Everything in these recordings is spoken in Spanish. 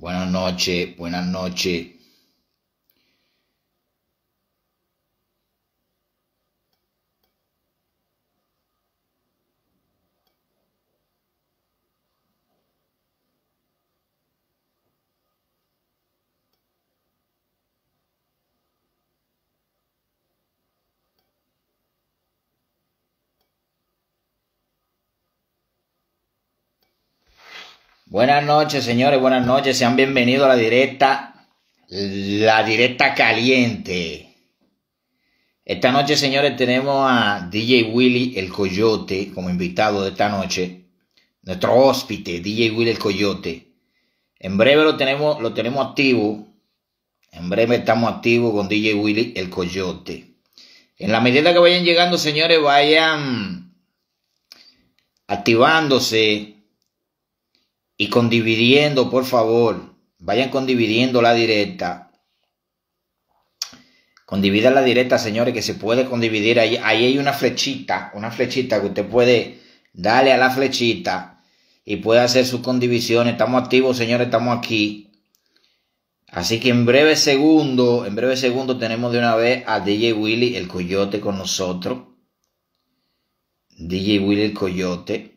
Buenas noches, buenas noches. Buenas noches, señores, buenas noches. Sean bienvenidos a la directa caliente. Esta noche, señores, tenemos a DJ Willy el Coyote como invitado de esta noche. Nuestro hóspede, DJ Willy el Coyote. En breve lo tenemos activo. En breve estamos activos con DJ Willy el Coyote. En la medida que vayan llegando, señores, vayan activándose y condividiendo, por favor. Vayan condividiendo la directa. Condividan la directa, señores, que se puede condividir. Ahí hay una flechita que usted puede darle a la flechita y puede hacer sus condivisiones. Estamos activos, señores, estamos aquí. Así que en breve segundo tenemos de una vez a DJ Willy el Coyote con nosotros. DJ Willy el Coyote.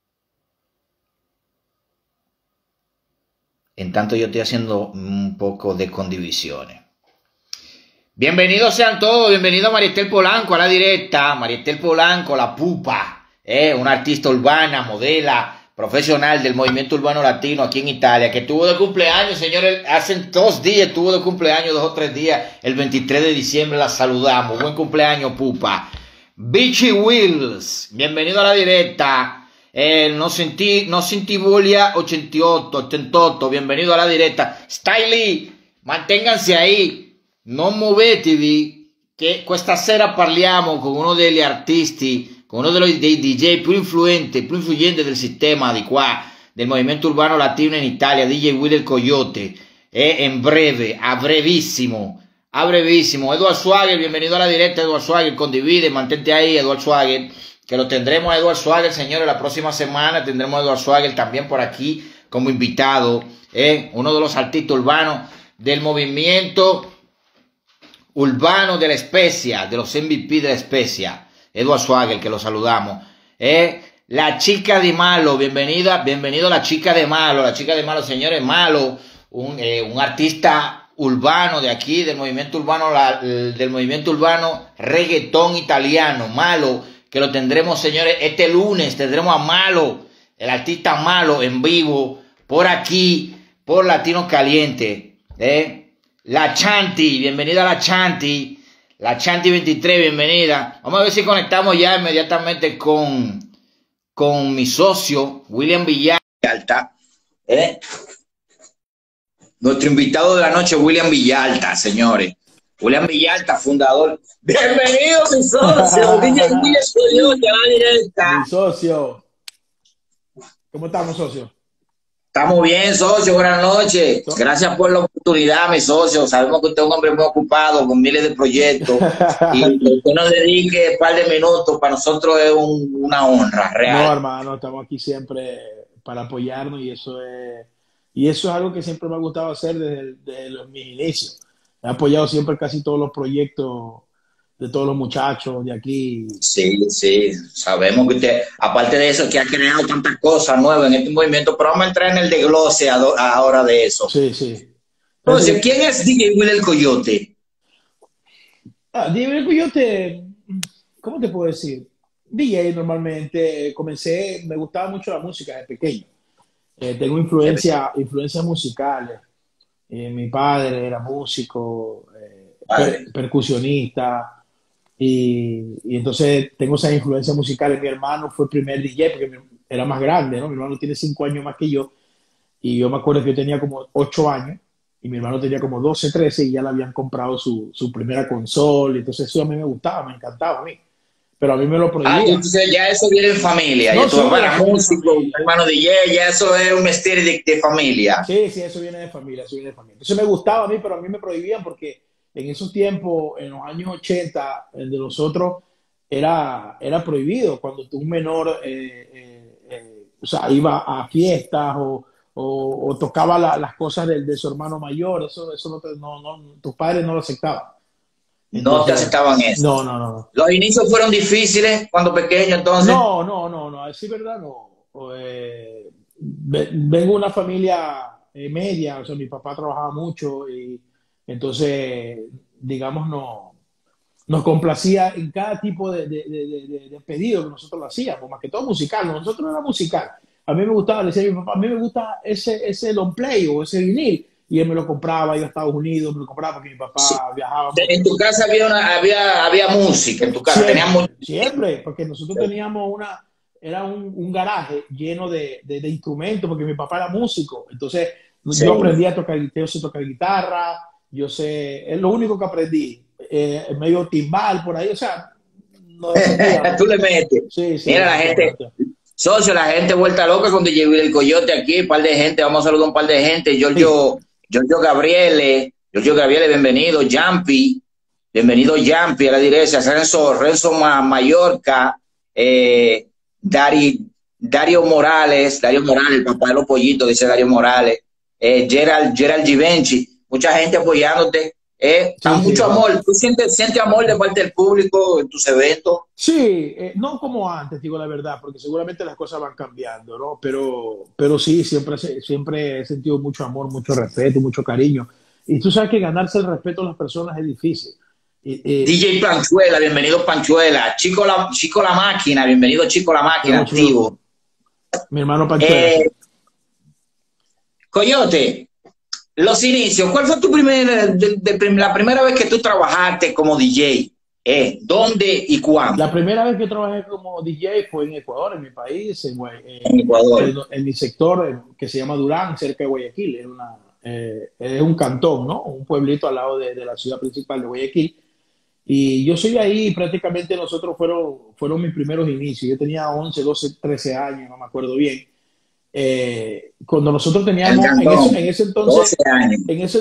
En tanto yo estoy haciendo un poco de condivisiones. Bienvenidos sean todos, bienvenido a Mariestel Polanco a la directa. Mariestel Polanco, la pupa, una artista urbana, modela, profesional del movimiento urbano latino aquí en Italia, que tuvo de cumpleaños, señores, hace 2 días, tuvo de cumpleaños, 2 o 3 días, el 23 de diciembre la saludamos. Buen cumpleaños, pupa. Bichi Wills, bienvenido a la directa. No sentí bolia 88, bienvenido a la directa. Styli, manténganse ahí. Non muovetevi, che questa sera parliamo con uno degli artisti, con uno dei DJ più influyenti del sistema di qua, del movimento urbano latino in Italia, DJ Willy el Coyote, e in breve, a brevissimo, Edward Swagger, bienvenido a la directa, Edward Swagger, condivide, mantente ahí, Edward Swagger, que lo tendremos a Edward Swagger, señores, la próxima semana tendremos a Edward Swagger también por aquí como invitado, uno de los artistas urbanos del movimiento urbano de la Spezia, de los MVP de la Spezia, Edward Swagger, que lo saludamos. La chica de Malo, bienvenido a la chica de Malo, señores, Malo, un artista urbano de aquí, del movimiento urbano reggaetón italiano, Malo, que lo tendremos, señores, este lunes tendremos a Malo, el artista Malo en vivo, por aquí, por Latino Caliente, La Chanti, bienvenida a la Chanti 23, bienvenida. Vamos a ver si conectamos ya inmediatamente con mi socio, William Villalta. Nuestro invitado de la noche, William Villalta, señores. William Villalta, fundador. Bienvenido, mi socio, DJ William Coyote, a la directa. Mi socio. ¿Cómo estamos, socio? Estamos bien, socio, buenas noches. Gracias por la oportunidad, mi socio. Sabemos que usted es un hombre muy ocupado, con miles de proyectos. Y que usted nos dedique un par de minutos, para nosotros es una honra real. No, hermano, estamos aquí siempre para apoyarnos y eso es algo que siempre me ha gustado hacer desde mis inicios. He apoyado siempre casi todos los proyectos de todos los muchachos de aquí. Sí, sabemos que usted, aparte de eso, que ha creado tantas cosas nuevas en este movimiento, pero vamos a entrar en el desglose ahora de eso. Sí. Entonces, ¿quién es DJ Willy el Coyote? DJ Willy el Coyote, ¿cómo te puedo decir? DJ normalmente, me gustaba mucho la música de pequeño. Tengo influencias musicales. Mi padre era músico, percusionista. Y entonces tengo esas influencias musicales. Mi hermano fue el primer DJ porque era más grande, ¿no? Mi hermano tiene 5 años más que yo. Y yo me acuerdo que yo tenía como 8 años y mi hermano tenía como 12, 13 y ya le habían comprado su primera consola. Entonces eso a mí me gustaba, me encantaba a mí. Pero a mí me lo prohibían. Entonces ya eso viene en familia. No, ya tu hermano era músico, tu hermano DJ, ya eso es un estilo de familia. Sí, eso viene de familia, Entonces me gustaba a mí, pero a mí me prohibían porque en esos tiempos, en los años 80, el de nosotros era prohibido. Cuando un menor o sea, iba a fiestas o tocaba las cosas de su hermano mayor, eso tus padres no lo aceptaban. No te Entonces, aceptaban eso. no, no, no. Los inicios fueron difíciles cuando pequeño, entonces. No, no, no, no, a decir verdad, no. Vengo de una familia media, o sea, mi papá trabajaba mucho y entonces, digamos, no, nos complacía en cada tipo de pedido que nosotros lo hacíamos, más que todo musical. Nosotros no era musical. A mí me gustaba, le decía a mi papá, a mí me gusta ese long play o ese vinil. Y él me lo compraba, iba a Estados Unidos, me lo compraba porque mi Sí. papá viajaba En mucho. tu casa había música, en tu casa tenían Siempre, música. siempre, porque nosotros teníamos era un garaje lleno de instrumentos, porque mi papá era músico. Entonces, Sí. yo aprendí a tocar, yo sé tocar guitarra, yo sé, es lo único que aprendí. Medio timbal por ahí, o sea, nos defendíamos. Tú le metes. Sí, sí, Mira, le la metíamos. gente, socio, la gente vuelta loca con DJ Will el Coyote aquí, un par de gente, vamos a saludar a un par de gente. Sí, Giorgio Gabriele, bienvenido. Bienvenido Jampi a la dirección. Renzo Mallorca, eh, Dari, Dario Morales, el papá de los pollitos, dice Dario Morales, Gerald Givenchy, mucha gente apoyándote. A sí, sí, mucho sí. amor. ¿Tú sientes amor de parte del público en tus eventos? Sí, no como antes, digo la verdad, porque seguramente las cosas van cambiando, ¿no? Pero sí, siempre he sentido mucho amor, mucho respeto, mucho cariño. Y tú sabes que ganarse el respeto de las personas es difícil. DJ Panchuela, bienvenido Panchuela. Chico la Máquina, bienvenido Chico la Máquina, Tenemos chico, activo. mi hermano Panchuela, sí. Eh, Coyote, los inicios, ¿cuál fue la primera vez que tú trabajaste como DJ? ¿Dónde y cuándo? La primera vez que trabajé como DJ fue en Ecuador, en mi país, En Ecuador. en mi sector que se llama Durán, cerca de Guayaquil. Es un cantón, ¿no? Un pueblito al lado de la ciudad principal de Guayaquil. Y yo soy ahí, prácticamente nosotros fueron mis primeros inicios. Yo tenía 11, 12, 13 años, no me acuerdo bien. Cuando nosotros El teníamos, Cantón, en ese 12 entonces, años.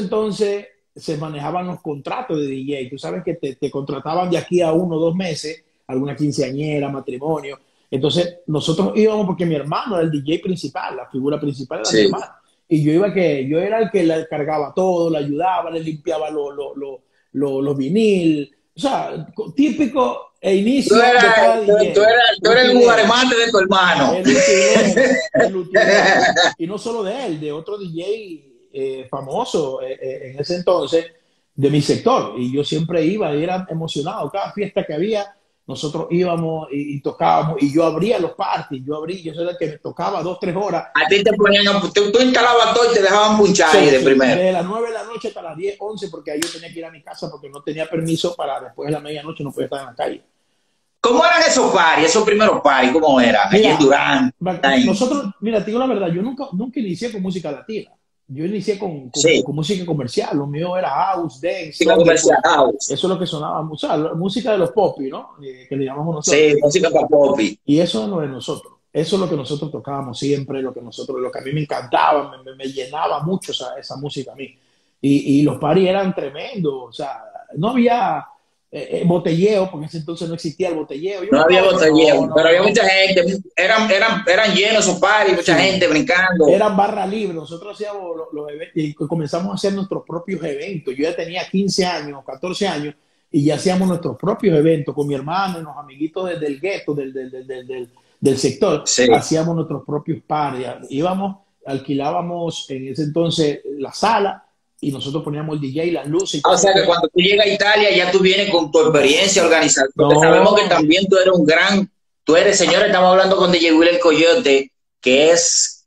se manejaban los contratos de DJ. Tú sabes que te contrataban de aquí a 1 o 2 meses, alguna quinceañera, matrimonio. Entonces, nosotros íbamos porque mi hermano era el DJ principal, la figura principal era mi Sí. hermano. Y yo era el que le cargaba todo, le ayudaba, le limpiaba los vinil. O sea, típico e Tú inicio de eras, cada DJ. tú eras el Utilero. guaremate de tu hermano. El utilero. Y no solo de él, de otro DJ famoso en ese entonces de mi sector. Y yo siempre iba y era emocionado. Cada fiesta que había, nosotros íbamos y tocábamos. Y yo abría los parties. Yo era el que me tocaba 2, 3 horas. A ti te ponían, tú instalabas todo y te dejaban punchar ahí Sí, de sí, primero. de las 9 de la noche hasta las 10, 11, porque ahí yo tenía que ir a mi casa porque no tenía permiso para después de la medianoche no podía estar en la calle. ¿Cómo eran esos paris, esos primeros paris? ¿Cómo eran? Allí en Mira, Durán. Ahí. nosotros, mira, te digo la verdad, yo nunca inicié con música latina. Yo inicié Sí, con música comercial. Lo mío era house, dance, música comercial thunderpop. house. Eso es lo que sonaba, o sea, la música de los popis, ¿no? Que le llamamos nosotros. Sí, música para popi. Y eso no es nosotros. Eso es lo que nosotros tocábamos siempre, lo que a mí me encantaba, me llenaba mucho esa música a mí. Y los paris eran tremendos, o sea, no había botelleo, porque en ese entonces no existía el botelleo. Yo me No había acuerdo que botellero, pero había no. mucha gente. Eran llenos esos paris, mucha Sí, gente brincando. eran barra libre. Nosotros hacíamos los eventos y comenzamos a hacer nuestros propios eventos. Yo ya tenía 15 años, 14 años, y ya hacíamos nuestros propios eventos con mi hermano y los amiguitos del gueto, del sector. Sí. Hacíamos nuestros propios pares. Íbamos, alquilábamos en ese entonces la sala y nosotros poníamos el DJ, las luces y O todo. sea que cuando tú llegas a Italia ya tú vienes con tu experiencia organizada. Porque No, sabemos que también tú eres señores, estamos hablando con DJ Will el Coyote, que es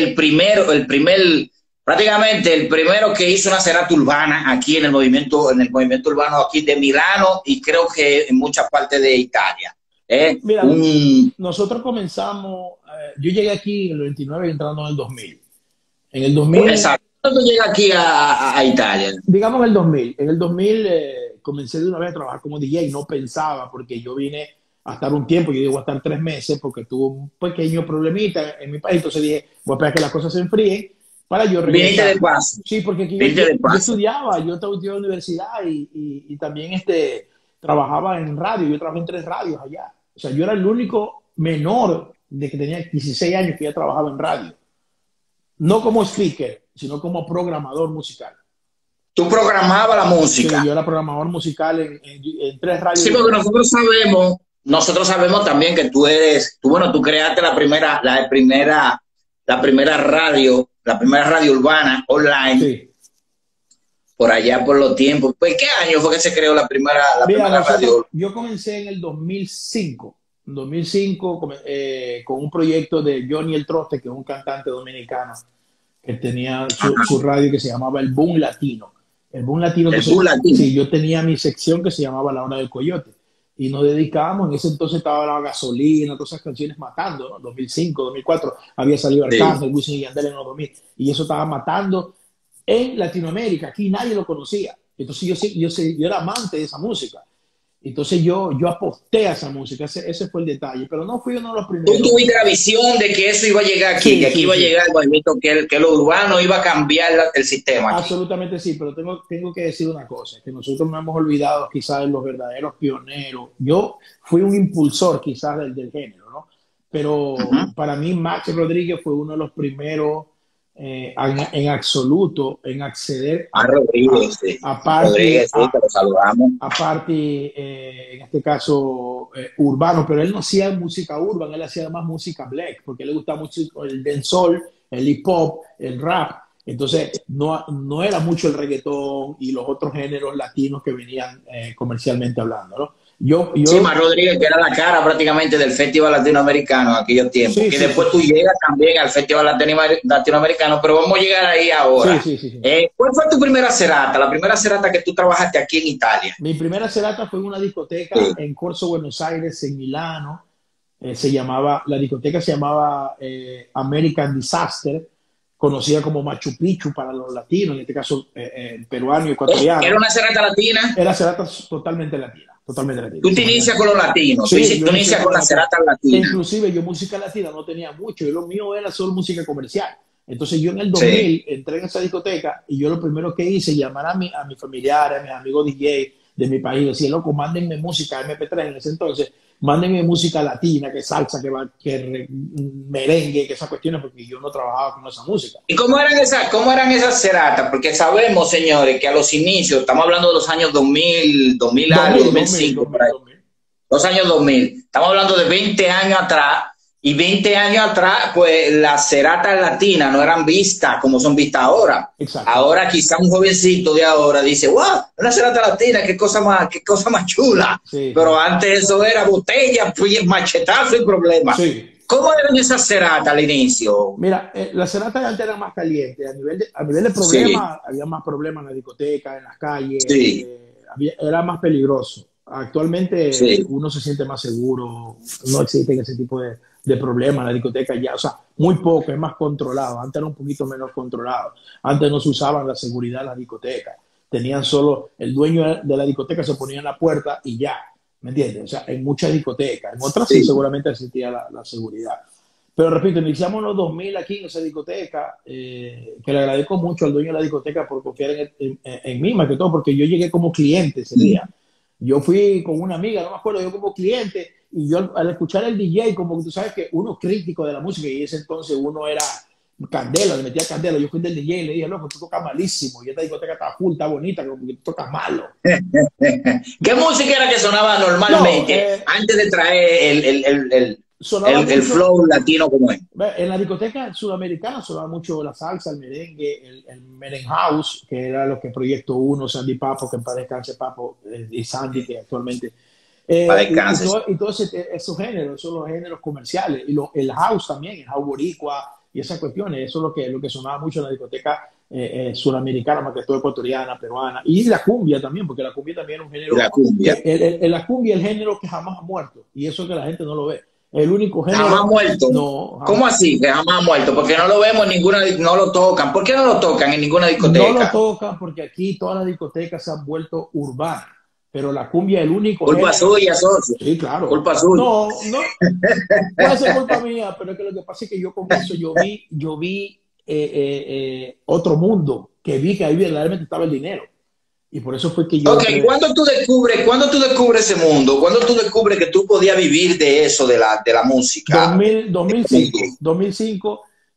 prácticamente el primero que hizo una serata urbana aquí en el movimiento urbano aquí de Milano y creo que en muchas partes de Italia. mira, nosotros comenzamos, yo llegué aquí en el 99 y entrando en el 2000. En el 2000, Exacto. ¿Cuándo llega aquí a Italia? digamos en el 2000. En el 2000 comencé de una vez a trabajar como DJ. No pensaba, porque yo vine a estar un tiempo, yo digo a estar 3 meses, porque tuve un pequeño problemita en mi país. Entonces dije, voy a esperar que las cosas se enfríen para yo regresar. Viniste de paso. Sí, porque aquí Viniste de yo paso. estudiaba, yo estaba en la universidad y también trabajaba en radio. Yo trabajé en 3 radios allá. O sea, yo era el único menor de que tenía 16 años que ya trabajaba en radio. no como speaker, sino como programador musical. Tú programabas la Sí, música. yo era programador musical en 3 radios Sí, porque diferentes. nosotros sabemos también que bueno, tú creaste la primera radio urbana online Sí. por allá por los tiempos. Pues, ¿qué año fue que se creó la Mira, primera radio? yo comencé en el 2005. En 2005 con un proyecto de Johnny El Troste, que es un cantante dominicano que tenía su radio que se llamaba El Boom Latino. El Boom Latino, El entonces, Full Latino. sí, yo tenía mi sección que se llamaba La Hora del Coyote. Y nos dedicábamos, en ese entonces estaba La Gasolina, todas esas canciones matando, ¿no? 2005, 2004, había salido Sí. Arcángel, Wisin y Yandel en los 2000. Y eso estaba matando en Latinoamérica, aquí nadie lo conocía. Entonces yo era amante de esa música. Entonces yo aposté a esa música, ese fue el detalle, pero no fui uno de los Tú primeros. tuviste la visión de que eso iba a llegar aquí, Sí, que aquí sí, iba a sí. llegar el movimiento, que lo urbano iba a cambiar el sistema aquí. Absolutamente sí, pero tengo que decir una cosa, que nosotros no hemos olvidado quizás de los verdaderos pioneros. Yo fui un impulsor quizás del género, ¿no? Pero para mí Max Rodríguez fue uno de los primeros en absoluto en acceder Ah, Rodríguez, sí. parte, Rodríguez, sí, que lo saludamos. en este caso, urbano, pero él no hacía música urbana, él hacía más música black, porque le gusta mucho el dancehall, el hip hop, el rap. Entonces, no era mucho el reggaetón y los otros géneros latinos que venían comercialmente hablando, ¿no? Sí, Mar Rodríguez, que era la cara prácticamente del Festival Latinoamericano en aquellos tiempos. Sí, que sí, después sí. tú llegas también al Festival Latinoamericano, pero vamos a llegar ahí ahora. Sí, sí, sí. ¿Cuál fue tu primera serata? La primera serata que tú trabajaste aquí en Italia. Mi primera serata fue en una discoteca Sí. en Corso, Buenos Aires, en Milano. La discoteca se llamaba American Disaster, conocida como Machu Picchu para los latinos, en este caso peruano y ecuatoriano. ¿Era una serata latina? Era serata totalmente latina, totalmente latina. Tú te inicias con los latinos, Sí, tú inicias con la serata latina. Inclusive yo música latina no tenía mucho, yo lo mío era solo música comercial. Entonces yo en el 2000 entré en esa discoteca y yo lo primero que hice, llamar a mi familiares, a mis amigos DJ de mi país, decía, loco, mándenme música MP3 en ese entonces, mándenme música latina, que salsa, que merengue, que esas cuestiones, porque yo no trabajaba con esa música. ¿Y cómo eran esas ceratas? Porque sabemos, señores, que a los inicios, estamos hablando de los años 2000 algo, 2005, por ahí. Los años 2000. Estamos hablando de 20 años atrás. Y 20 años atrás, pues las ceratas latinas no eran vistas como son vistas ahora. Exacto. Ahora quizá un jovencito de ahora dice, wow, una serata latina, qué cosa más chula. Sí, pero sí. Antes eso era botella, machetazo y problema. Sí. ¿Cómo eran esas ceratas al inicio? Mira, las ceratas de antes eran más calientes. A nivel de problemas, sí. Había más problemas en la discoteca, en las calles. Sí. Era más peligroso. Actualmente sí. Uno se siente más seguro. No existen ese tipo de problemas en la discoteca ya. O sea, muy poco, es más controlado. Antes era un poquito menos controlado. Antes no se usaban la seguridad en la discoteca. Tenían solo, el dueño de la discoteca se ponía en la puerta y ya. ¿Me entiendes? O sea, en muchas discotecas. En otras sí seguramente existía la seguridad. Pero repito, iniciamos en los 2000 aquí en esa discoteca, que le agradezco mucho al dueño de la discoteca por confiar en mí, más que todo, porque yo llegué como cliente ese día. Yo fui con una amiga, no me acuerdo, yo como cliente, y yo al escuchar el DJ, como que tú sabes que uno es crítico de la música, y ese entonces uno era candela, le metía candela. Yo fui del DJ y le dije, loco, tú tocas malísimo, y esta discoteca está full, está bonita, como que tú tocas malo. ¿Qué música era que sonaba normalmente antes de traer el flow latino como es? En la discoteca sudamericana sonaba mucho la salsa, el merengue, el merengue house, que era lo que Proyecto 1, Sandy Papo, que en paz descanse Papo, y Sandy, que actualmente... y todos esos géneros, son los géneros comerciales, y el house también, el house boricua, y esas cuestiones, eso es lo que sonaba mucho en la discoteca sudamericana, más que todo ecuatoriana, peruana, y la cumbia también, porque la cumbia también es un género... La cumbia. La cumbia es el género que jamás ha muerto, y eso que la gente no lo ve. El único género... ¿Jamás muerto? No, jamás. ¿Cómo así que jamás ha muerto? Porque no lo vemos en ninguna... No lo tocan. ¿Por qué no lo tocan en ninguna discoteca? No lo tocan porque aquí todas las discotecas se han vuelto urbanas. Pero la cumbia es el único Culpa género... suya, socio. Sí, claro. Culpa suya. No puede ser culpa mía, pero es que lo que pasa es que yo con eso yo vi otro mundo, que vi que ahí verdaderamente estaba el dinero. Y por eso fue que yo... Ok, ¿cuándo tú descubres ese mundo? ¿Cuándo tú descubres que tú podías vivir de eso, de la música? 2005.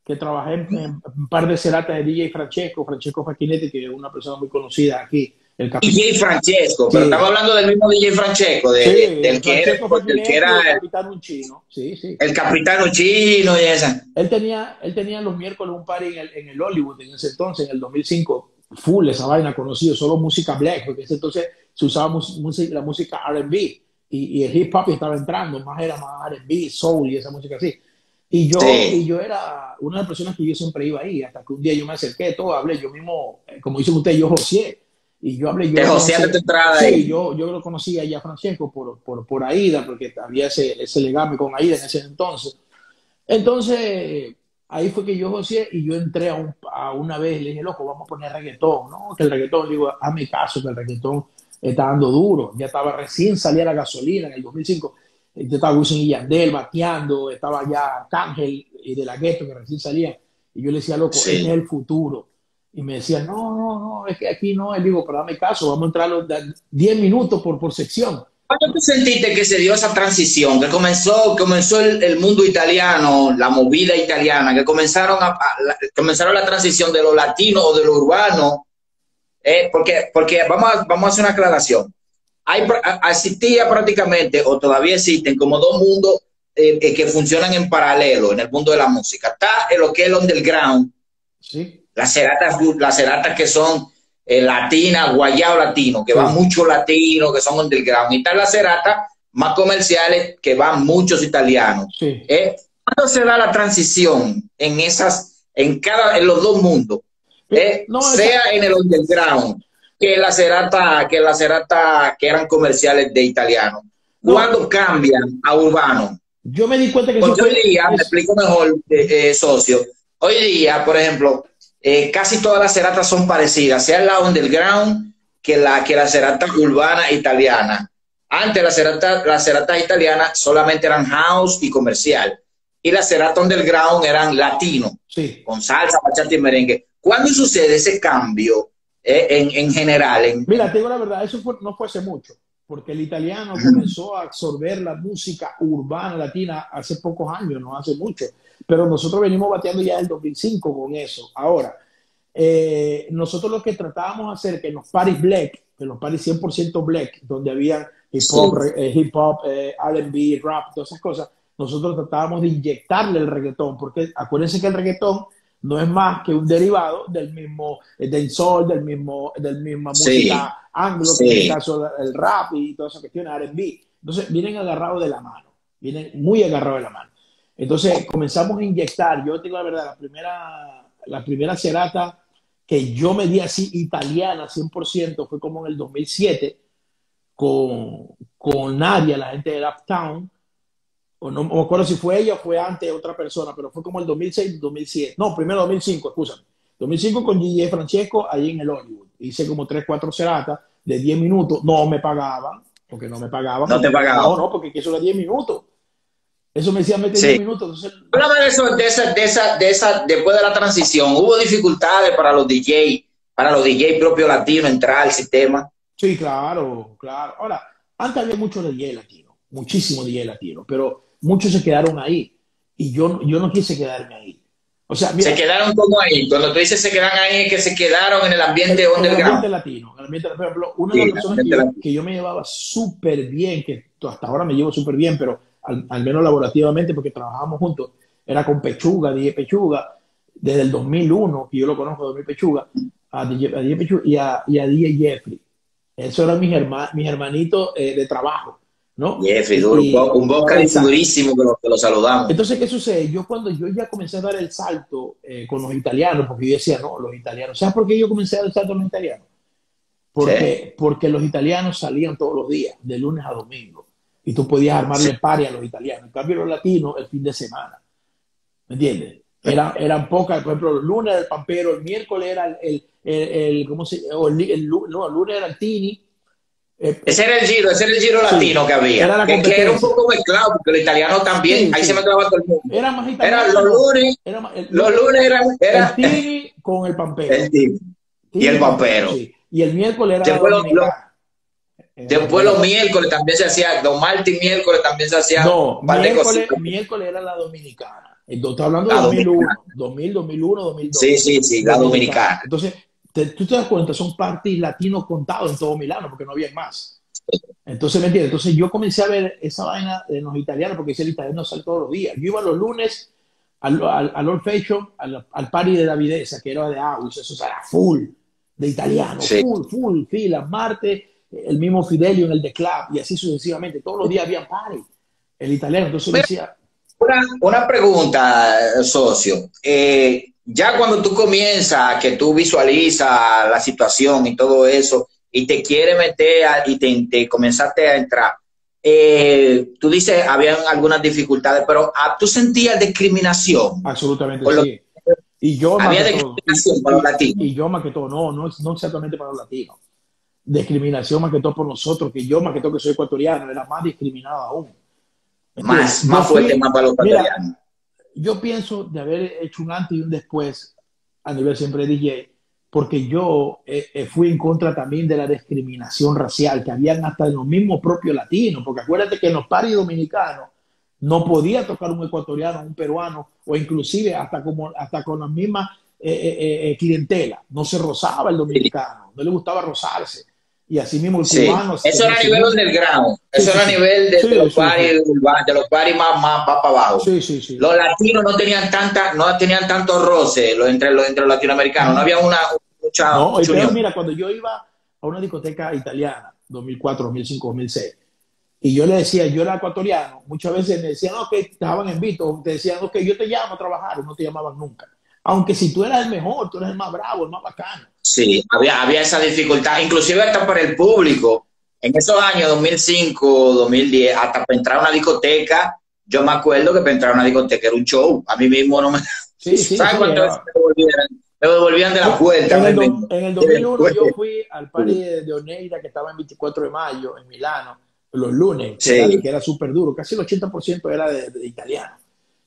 que trabajé en un par de seratas de DJ Francesco Facchinetti, que es una persona muy conocida aquí, el capitán. DJ Francesco, pero Sí, estamos hablando del mismo DJ Francesco, sí, del Francesco que Facchinetti, era el capitán Uncino, sí, sí. el capitano chino y esa. Él tenía los miércoles un party en el Hollywood en ese entonces, en el 2005, full esa vaina conocido, solo música black, porque en ese entonces se usaba la música R&B y el hip hop estaba entrando, más era más R&B, soul y esa música así. Y Sí, yo era una de las personas que yo siempre iba ahí, hasta que un día yo me acerqué, todo, hablé, yo mismo, como dicen ustedes, yo joseé, y yo hablé, yo te lo joseaste tu conocí, entrada sí, ahí. yo lo conocía ya a Francesco por Aida, porque había ese legame con Aida en ese entonces. Entonces, ahí fue que yo joseé y yo entré a una vez, le dije, loco, vamos a poner reggaetón, ¿no? Que el reggaetón, digo, hazme caso, que el reggaetón está dando duro, ya estaba recién salía la gasolina en el 2005, ya estaba Wisin y Yandel bateando, estaba ya Cángel y De La Ghetto que recién salía, y yo le decía, loco, este es Sí. el futuro. Y me decían, no, es que aquí no, él digo, pero dame caso, vamos a entrar los 10 minutos por sección. ¿Cuándo tú sentiste que se dio esa transición, que comenzó el mundo italiano, la movida italiana, que comenzaron la transición de lo latino o de lo urbano? Porque vamos a hacer una aclaración. Existía prácticamente, o todavía existen, como dos mundos que funcionan en paralelo en el mundo de la música. Está en lo que es el underground, Sí, las ceratas que son latinas, guayao latino, que van sí, muchos latinos, que son underground. Y están las ceratas más comerciales, que van muchos italianos. sí. ¿Cuándo se da la transición en los dos mundos? No, Sea en el underground, que eran comerciales de italianos. no, ¿Cuándo cambian a urbano? yo me di cuenta que eso Porque hoy fue, día, me explico mejor, socio, hoy día, por ejemplo, casi todas las ceratas son parecidas, sea la underground que la cerata urbana italiana. Antes las ceratas italianas solamente eran house y comercial, y las ceratas underground eran latino, sí. con salsa, bachata y merengue. ¿Cuándo sucede ese cambio en general? Mira, te digo la verdad, no fue hace mucho, porque el italiano comenzó a absorber la música urbana latina hace pocos años, no hace mucho, pero nosotros venimos bateando ya el 2005 con eso. Ahora, nosotros lo que tratábamos de hacer, que en los parties black, en los parties 100% black, donde había Sí, hip hop R&B, rap, todas esas cosas, nosotros tratábamos de inyectarle el reggaetón, porque acuérdense que el reggaetón no es más que un derivado del mismo dancehall, del misma sí, música anglo, que en este sí. caso el rap y todas esas cuestiones, R&B. Entonces vienen agarrados de la mano, vienen muy agarrados de la mano. Entonces comenzamos a inyectar, yo tengo la verdad, la primera serata que yo me di así italiana 100% fue como en el 2007 con Nadia, la gente de Uptown, o no me acuerdo si fue ella o fue antes otra persona, pero fue como el 2006, 2007, no, primero 2005, escúchame, 2005 con DJ Francesco ahí en el Hollywood, hice como 3 4 seratas de 10 minutos, no me pagaban, porque no me pagaban, No te porque no, pagaban. no, porque eso era 10 minutos, eso me decían mete 10 Sí. minutos, entonces, Háblame de eso, después de la transición. ¿Hubo dificultades para los DJ propios latinos entrar al sistema? sí, claro, claro, ahora, antes había mucho DJ latino, muchísimo DJ latino, pero muchos se quedaron ahí, y yo no quise quedarme ahí, o sea, Se mira, quedaron como ahí. Cuando tú dices se quedan ahí, es que se quedaron en el ambiente el ambiente underground. latino, por ejemplo, una de Sí, las el personas ambiente latino. que yo me llevaba súper bien, que hasta ahora me llevo súper bien, pero al menos laborativamente porque trabajábamos juntos, era con Pechuga, DJ Pechuga, desde el 2001, que yo lo conozco, 2000 Pechuga, a DJ Pechuga y a DJ Jeffrey. Esos eran mis hermanitos de trabajo, ¿no? Jeffrey, duro. Un vocalista Exacto. durísimo que lo saludamos. Entonces, ¿qué sucede? Cuando yo ya comencé a dar el salto con los italianos, porque yo decía, no, los italianos, ¿sabes por qué yo comencé a dar el salto con los italianos? Sí, Porque los italianos salían todos los días, de lunes a domingo, y tú podías sí. armarle pari a los italianos. En cambio, los latinos, el fin de semana, ¿me entiendes? Eran pocas, por ejemplo, el lunes era el Pampero, el miércoles era ¿cómo se o no, el lunes era el Tini. Ese era el giro Sí, latino que había. era la Que era un competencia. poco mezclado, porque los italianos también, Sí, ahí se sí. mezclaba todo el mundo. Era más Era italiano, era más, el los lunes lunes el Tini con el el Pampero. tipo y Tini el y Pampero, papero. sí. Y el miércoles era la Después, dominicana. después los miércoles también se hacía, Don Martín miércoles también se hacía No, un par de cositas. miércoles era la dominicana. Estoy hablando de La 2001, dominicana. 2000, 2001, 2002. Sí, sí, sí, la Dominicana. dominicana. Entonces, tú te das cuenta, son parties latinos contados en todo Milano, porque no había más. Entonces, ¿me entiendes? Entonces yo comencé a ver esa vaina de los italianos, porque el italiano sale todos los días. Yo iba los lunes al Old Fashion, al party de Davidesa, que era de Auschwitz, eso era full de italiano, Sí. full, filas, martes, el mismo Fidelio en el The Club, y así sucesivamente. Todos los días había party, el italiano. Entonces yo Mira, decía, una pregunta, socio. Ya cuando tú comienzas, que tú visualizas la situación y todo eso, y te quieres meter y te comenzaste a entrar, tú dices, habían algunas dificultades, pero tú sentías discriminación. absolutamente Por lo, sí. Y yo más había que todo, discriminación para los latinos. y yo más que todo, no exactamente para los latinos. Discriminación más que todo por nosotros, que yo más que todo que soy ecuatoriano, era más discriminado aún. ¿Entiendes? Más fuerte, más para los Mira, ecuatorianos. yo pienso de haber hecho un antes y un después a nivel siempre de DJ, porque yo fui en contra también de la discriminación racial que habían hasta en los mismos propios latinos, porque acuérdate que en los paris dominicanos no podía tocar un ecuatoriano, un peruano, o inclusive hasta con la misma clientela. No se rozaba el dominicano, no le gustaba rozarse. Y así mismo el Sí, cubano eso era a nivel underground, sí, eso sí, era a sí. nivel Sí, de los sí, sí. paris urbanos, de los paris más para abajo. Sí, sí, sí. Los latinos no tenían tanto roce entre los latinoamericanos, no había No, y mucha peor, unión. mira, cuando yo iba a una discoteca italiana, 2004, 2005, 2006, y yo le decía, yo era ecuatoriano, muchas veces me decían, no, que estaban en Vito, te decían, no, que yo te llamo a trabajar, y no te llamaban nunca. Aunque si tú eras el mejor, tú eras el más bravo, el más bacano. Sí, había esa dificultad, inclusive hasta para el público. En esos años 2005, 2010, hasta para entrar a una discoteca, yo me acuerdo que para entrar a una discoteca era un show. A mí mismo no me... Sí, sí, ¿Sabes sí. cuántas veces me devolvían de la puerta? En el 2001 yo fui al party de Oneida que estaba en 24 de mayo en Milano, los lunes, Sí. que era súper duro, casi el 80% era de italiano.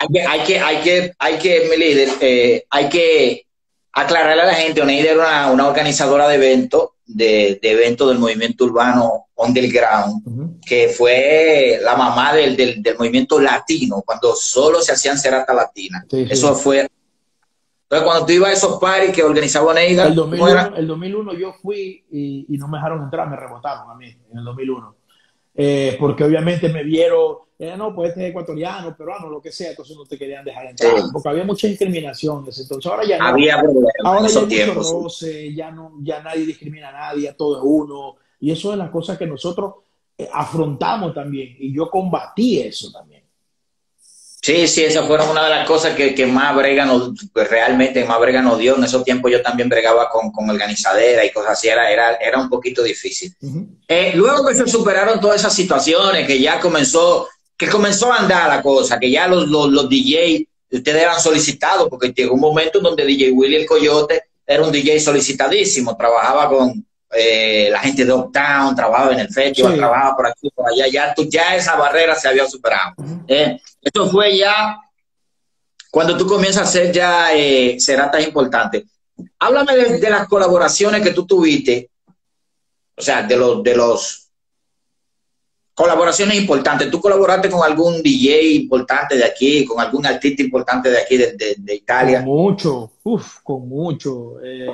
Mi líder, hay que aclararle a la gente, Oneida era una organizadora de eventos, de eventos del movimiento urbano underground, que fue la mamá del movimiento latino, cuando solo se hacían seratas latinas. Sí, sí. Eso fue. Entonces, cuando tú ibas a esos parties que organizaba Oneida, el 2001 yo fui y no me dejaron entrar, me rebotaron a mí en el 2001. Porque obviamente me vieron, no, pues este es ecuatoriano, peruano, lo que sea, entonces no te querían dejar entrar, sí, porque había mucha discriminación. Entonces ahora ya no, había problemas en ahora ya hay esos mucho tiempos. roce, ya nadie discrimina a nadie, a todo es uno, y eso es la cosa que nosotros afrontamos también, y yo combatí eso también. Sí, sí, esa fue una de las cosas que más brega realmente más brega nos dio. En esos tiempos yo también bregaba con organizadera y cosas así, era un poquito difícil. Luego que se superaron todas esas situaciones, que comenzó a andar la cosa, que ya los DJ, ustedes eran solicitados, porque llegó un momento en donde DJ Willy el Coyote era un DJ solicitadísimo, trabajaba con la gente de Uptown, trabajaba en el festival, sí, trabajaba por aquí, por allá, ya esa barrera se había superado. Esto fue ya cuando tú comienzas a hacer ya seratas importantes. Háblame de las colaboraciones que tú tuviste, o sea, de los colaboraciones importantes. ¿Tú colaboraste con algún DJ importante de aquí, con algún artista importante de aquí, de Italia? Con mucho.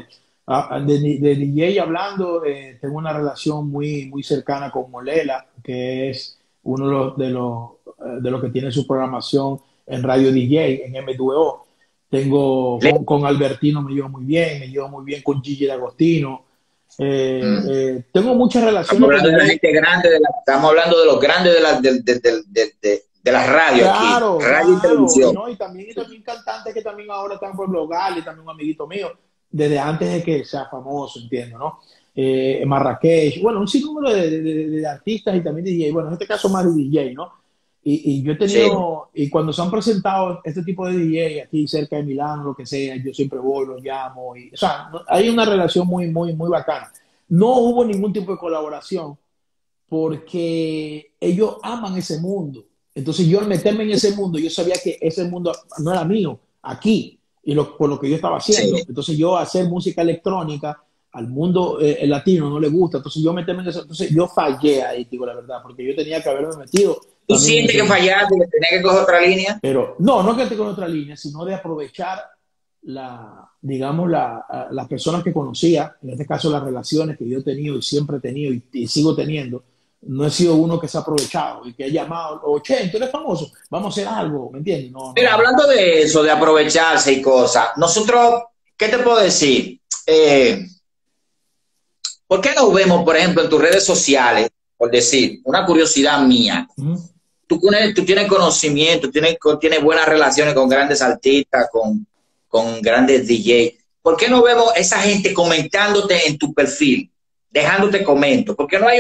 De DJ hablando, tengo una relación muy cercana con Molela, que es uno de los que tiene su programación en Radio DJ, en M2O. Tengo con Albertino, me llevo muy bien con Gigi D'Agostino. Tengo muchas relaciones. Estamos hablando de la gente grande, estamos hablando de los grandes de las radios, claro, aquí, radio y televisión. Y también cantantes que también ahora están por Blogal, y también un amiguito mío, desde antes de que sea famoso, entiendo, ¿no? Marrakech, bueno, un sinnúmero de artistas y también de DJ, bueno, en este caso más de DJ, ¿no? Y yo he tenido, sí, y cuando se han presentado este tipo de DJ aquí cerca de Milán, lo que sea, yo siempre voy, los llamo, o sea, hay una relación muy bacana. No hubo ningún tipo de colaboración porque ellos aman ese mundo. Entonces yo al meterme en ese mundo, yo sabía que ese mundo no era mío, aquí, por lo que yo estaba haciendo. Sí. Entonces yo hacer música electrónica al mundo latino no le gusta, entonces yo meterme en eso, entonces yo fallé ahí, digo la verdad, porque yo tenía que haberme metido ¿Tú también sientes que fallaste, que tenías que coger otra línea? pero no, no que esté con otra línea, sino de aprovechar digamos, las personas que conocía, en este caso las relaciones que yo he tenido y siempre he tenido y sigo teniendo. No he sido uno que se ha aprovechado y que ha llamado, oye, tú eres famoso, vamos a hacer algo, ¿me entiendes? No, no, Mira, no. hablando de eso, de aprovecharse y cosas, nosotros, ¿qué te puedo decir? ¿Por qué no vemos, por ejemplo, en tus redes sociales, por decir, una curiosidad mía? Ujú. Tú tienes conocimiento, tienes buenas relaciones con grandes artistas, con grandes DJ. ¿Por qué no vemos esa gente comentándote en tu perfil, dejándote comentos? ¿Por qué no hay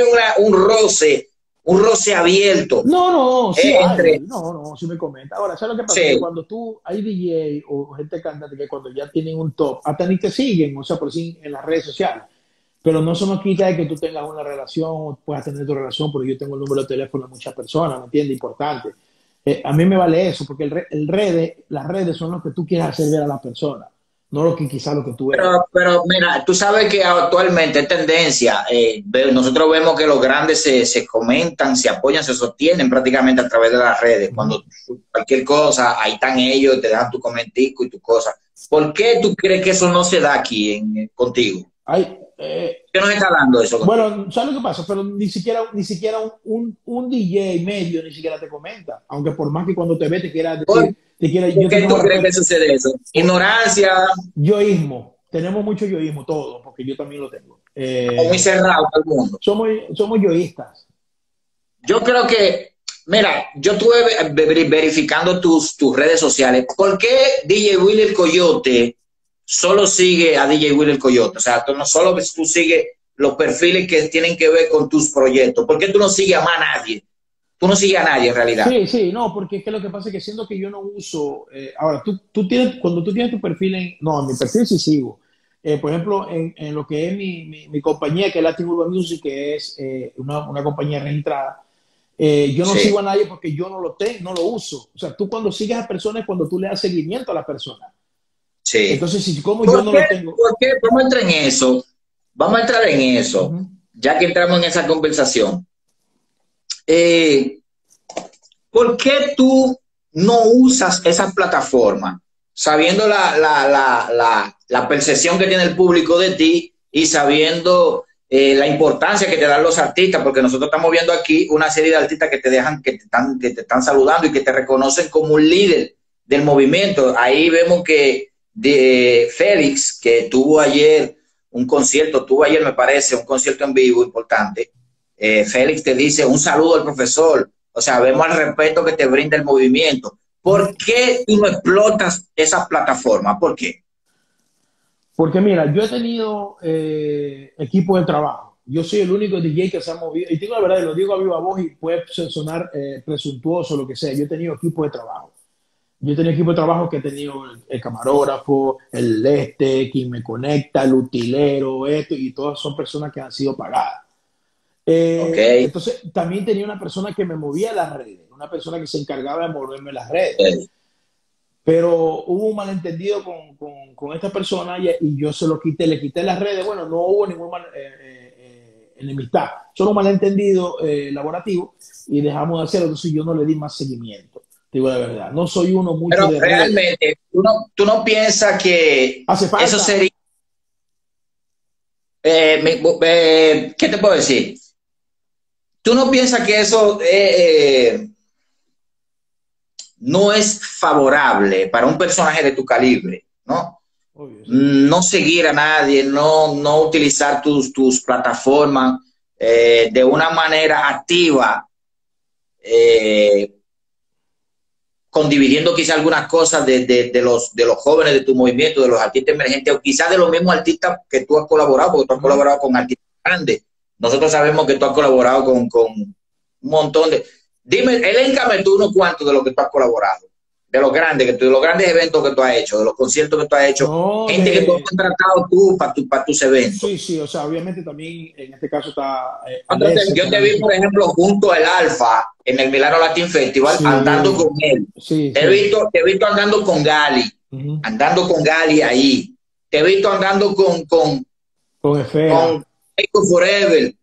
un roce abierto No, no, sí hay, entre... no, no, sí me comenta. Ahora, ¿sabes lo que pasa? Que Sí, cuando tú, hay DJ o gente cantante que cuando ya tienen un top, hasta ni te siguen, o sea, por sí en las redes sociales. Pero no eso no quita de que tú tengas una relación o puedas tener tu relación, porque yo tengo el número de teléfono de muchas personas, ¿me entiendes? Importante. A mí me vale eso, porque las redes son lo que tú quieres hacer ver a la persona, no lo que quizás lo que tú eres. pero mira, tú sabes que actualmente es tendencia. Nosotros vemos que los grandes se comentan, se apoyan, se sostienen prácticamente a través de las redes. Ujú. Cuando cualquier cosa, ahí están ellos, te dejan tu comentico y tu cosa. ¿Por qué tú crees que eso no se da aquí contigo? Hay, ¿Qué nos está dando eso contigo? bueno, ¿sabes lo que pasa? Pero ni siquiera un DJ medio ni siquiera te comenta, aunque por más que cuando te ve te quiera ¿Por, decir, te quiera, por yo te qué tú tengo crees que respeto. sucede eso? Ignorancia, Yoísmo, tenemos mucho yoísmo, todo, porque yo también lo tengo. o muy cerrado todo el mundo. Somos yoístas. Yo creo que, mira, yo estuve verificando tus redes sociales. ¿Por qué DJ Willy el Coyote solo sigue a DJ Willy el Coyote? O sea, tú no solo tú sigues los perfiles que tienen que ver con tus proyectos. ¿Por qué tú no sigues a más nadie? Tú no sigues a nadie en realidad. Sí, sí, no, porque es que lo que pasa es que siendo que yo no uso, ahora, tú tienes, cuando tú tienes tu perfil no, en mi perfil sí sigo. Por ejemplo, en lo que es mi compañía, que es Latin Urban Music, que es una compañía registrada, yo no sigo a Sí, nadie porque yo no lo tengo, no lo uso. O sea, tú cuando sigues a personas es cuando tú le das seguimiento a la persona. sí. Entonces, si como yo no lo tengo. ¿Por qué? Vamos a entrar en eso. Vamos a entrar en eso, Ujú. ya que entramos en esa conversación. Eh, ¿Por qué tú no usas esas plataformas sabiendo la percepción que tiene el público de ti y sabiendo la importancia que te dan los artistas? Porque nosotros estamos viendo aquí una serie de artistas que te dejan, que te están saludando y que te reconocen como un líder del movimiento. Ahí vemos que Félix, que tuvo ayer me parece, un concierto en vivo importante. Félix te dice un saludo al profesor. O sea, vemos el respeto que te brinda el movimiento. ¿Por qué tú no explotas esas plataformas? ¿Por qué? Porque mira, yo he tenido equipo de trabajo. Yo soy el único DJ que se ha movido. Y digo la verdad, lo digo a viva voz y puede sonar presuntuoso, lo que sea. Yo he tenido equipo de trabajo. Yo he tenido equipo de trabajo que he tenido el camarógrafo, quien me conecta, el utilero, esto, y todas son personas que han sido pagadas. Ok. Entonces, también tenía una persona que me movía las redes, una persona que se encargaba de moverme las redes. Okay. Pero hubo un malentendido con esta persona y yo se lo quité, le quité las redes. Bueno, no hubo ninguna enemistad, solo un malentendido laborativo y dejamos de hacerlo. Entonces yo no le di más seguimiento, te digo la verdad. No soy uno mucho Pero de redes. realmente, tú no piensas que Hace eso falta. sería... ¿Qué te puedo decir? ¿Tú no piensas que eso no es favorable para un personaje de tu calibre, ¿no? Obvio, sí. No seguir a nadie, no utilizar tus plataformas de una manera activa, eh, condividiendo quizá algunas cosas de los jóvenes de tu movimiento, de los artistas emergentes, o quizás de los mismos artistas que tú has colaborado, porque tú has Ajá. colaborado con artistas grandes. Nosotros sabemos que tú has colaborado con un montón de... Dime, eléncame tú unos cuantos de los que tú has colaborado, de los grandes eventos que tú has hecho, de los conciertos que tú has hecho, No, gente que tú has contratado tú para tus eventos. sí, sí, o sea, obviamente también en este caso está Alessia, que Yo era te mi vi, por equipo. ejemplo, junto al Alfa en el Milano Latin Festival, andando Sí, con él. sí, sí. Te he visto Ujú. andando con Gali ahí. Te he visto andando Con Esfera. con Echo Forever.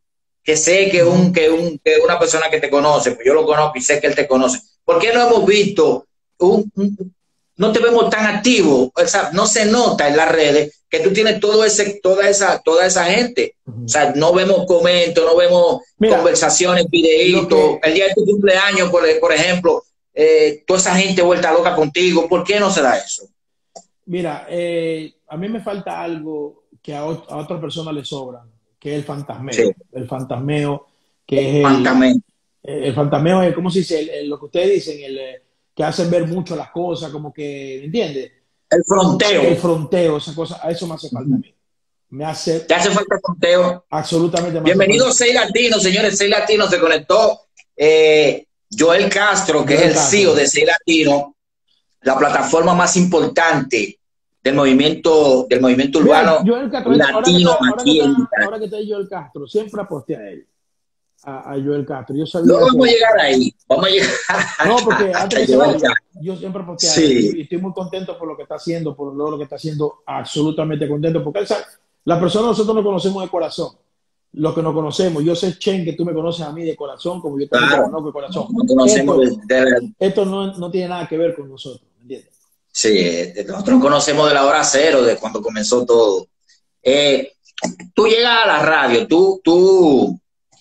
que sé que una persona que te conoce, pues yo lo conozco y sé que él te conoce. ¿Por qué no hemos visto no te vemos tan activo? O sea, no se nota en las redes que tú tienes toda esa gente. O sea, no vemos comentarios, no vemos conversaciones, videitos. El día de tu cumpleaños, por ejemplo, toda esa gente vuelta loca contigo. ¿Por qué no se da eso? Mira, a mí me falta algo que a otra persona le sobra, que es el fantasmeo. Sí. El fantasmeo, que es el fantasmeo es, ¿cómo se dice? Lo que ustedes dicen, que hacen ver mucho las cosas, como que, ¿me entiendes? El fronteo. El fronteo, esa cosa, a eso me hace falta a mí. ¿Te hace falta el fronteo? Absolutamente. Bienvenido a 6 Latinos, señores. 6 Latinos se conectó. Joel Castro, que es el CEO de 6 Latinos, la plataforma más importante del movimiento urbano. Mira, Joel Castro, latino aquí en ahora que está Joel Castro, siempre aposté a él, a Joel Castro. Yo sabía no vamos a llegar ahí. Vamos a llegar. No, porque antes que se vaya, yo siempre aposté a él. Sí. Y estoy muy contento por lo que está haciendo, por lo que está haciendo, absolutamente contento, porque él sabe, la persona nosotros nos conocemos de corazón. Lo que nos conocemos, yo sé, Chen, que tú me conoces a mí de corazón, como yo también te conozco de corazón. Esto no tiene nada que ver con nosotros, ¿me entiendes? Sí, nosotros conocemos de la hora cero, de cuando comenzó todo. Tú llegas a la radio, tú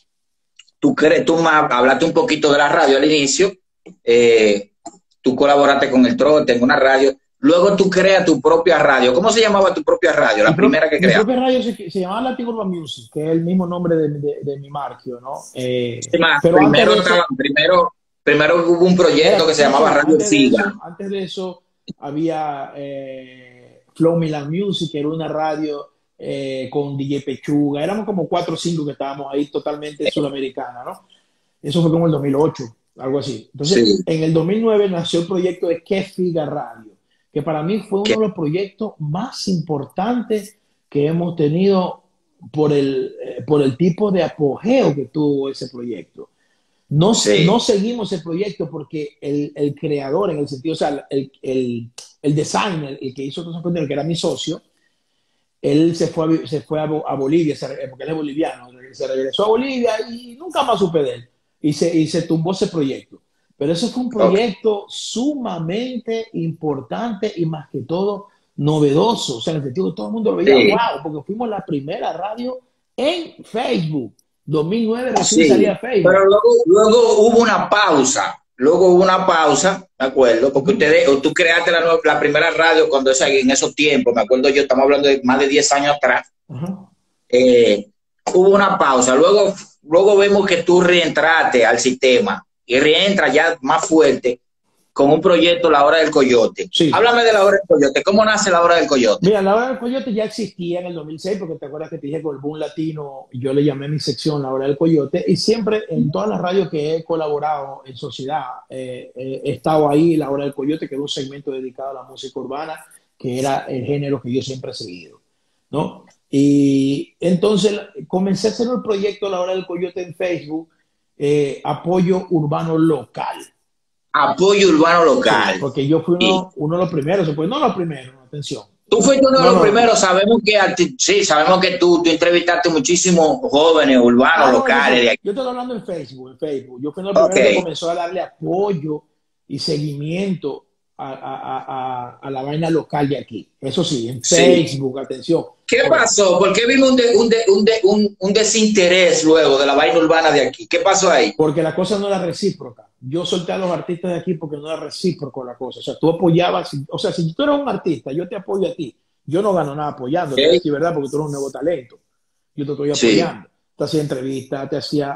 hablaste un poquito de la radio al inicio, tú colaboraste con el Trote en una radio, luego tú creas tu propia radio. ¿Cómo se llamaba tu propia radio, la primera que creaste? Mi propia radio se llamaba Latin Urban Music, que es el mismo nombre de mi marquio, ¿no? Pero primero hubo un proyecto que se llamaba Radio Figa. Antes de eso había Flow Milan Music, que era una radio con DJ Pechuga. Éramos como 4 o 5 que estábamos ahí totalmente sudamericana, ¿no? Eso fue como el 2008, algo así. Entonces, en el 2009 nació el proyecto de Que Figa Radio, que para mí fue uno de los proyectos más importantes que hemos tenido por el tipo de apogeo que tuvo ese proyecto. No seguimos el proyecto porque el creador, en el sentido, o sea, el designer, el que hizo todo ese contenido, que era mi socio, él se fue a Bolivia, porque él es boliviano, se regresó a Bolivia y nunca más supe de él. Y se tumbó ese proyecto. Pero ese fue un proyecto sumamente importante y más que todo novedoso. O sea, en el sentido que todo el mundo lo veía, wow, porque fuimos la primera radio en Facebook. 2009 recién salía Facebook. Pero luego hubo una pausa. ¿De acuerdo? Porque tú creaste la primera radio cuando en esos tiempos, me acuerdo yo, estamos hablando de más de 10 años atrás. Hubo una pausa. Luego vemos que tú reentraste al sistema y reentras ya más fuerte con un proyecto, La Hora del Coyote. Sí. Háblame de La Hora del Coyote. ¿Cómo nace La Hora del Coyote? Mira, La Hora del Coyote ya existía en el 2006, porque te acuerdas que te dije con el boom latino, yo le llamé a mi sección La Hora del Coyote, y siempre en todas las radios que he colaborado en sociedad, he estado ahí, La Hora del Coyote, que era un segmento dedicado a la música urbana, que era el género que yo siempre he seguido, ¿no? Y entonces comencé a hacer el proyecto La Hora del Coyote en Facebook, apoyo urbano local. Apoyo urbano local. Sí, porque yo fui uno de los primeros, pues no los primeros, atención. Tú fuiste uno de los primeros, sabemos que tú entrevistaste muchísimos jóvenes urbanos locales. De aquí. Yo estoy hablando en Facebook. Yo fui uno de los primeros que comenzó a darle apoyo y seguimiento a la vaina local de aquí. Eso sí, en Facebook, atención. ¿Qué pasó? ¿Por qué vimos un desinterés luego de la vaina urbana de aquí? ¿Qué pasó ahí? Porque la cosa no era recíproca. Yo solté a los artistas de aquí porque no era recíproco la cosa. O sea, tú apoyabas, o sea, si tú eres un artista, yo te apoyo a ti. Yo no gano nada apoyando, ¿sí? ¿Verdad? Porque tú eres un nuevo talento. Yo te estoy apoyando. Te hacía entrevistas, te hacía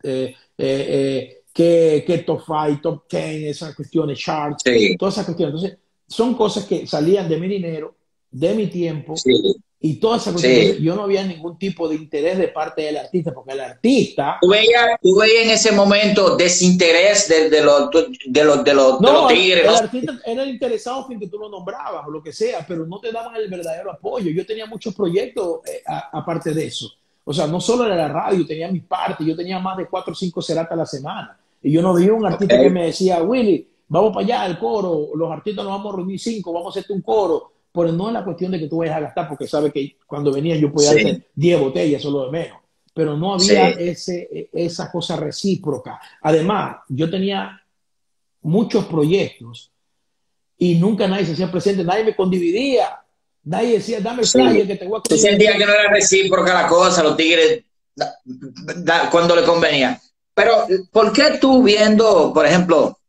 que top 5, top 10, esas cuestiones, charts, todas esas cuestiones. Entonces, son cosas que salían de mi dinero, de mi tiempo, y todas esas cuestiones. Yo no había ningún tipo de interés de parte del artista, porque el artista... ¿Tú veías en ese momento desinterés de los tigres? El artista era el interesado en que tú lo nombrabas o lo que sea, pero no te daban el verdadero apoyo. Yo tenía muchos proyectos aparte de eso. O sea, no solo era la radio, tenía mis partes, yo tenía más de 4 o 5 seratas a la semana. Y yo no veía un artista que me decía, Willy, vamos para allá, el coro, los artistas nos vamos a reunir 5, vamos a hacerte un coro. Pero no es la cuestión de que tú vayas a gastar, porque sabes que cuando venía yo podía hacer 10 botellas, eso es lo de menos. pero no había Sí. esa cosa recíproca. Además, yo tenía muchos proyectos y nunca nadie se hacía presente, nadie me condividía, nadie decía, dame el Sí. flyer que te voy a Tú sentías condividir. que no era recíproca la cosa, los tigres cuando le convenía. Pero, ¿por qué tú viendo, por ejemplo,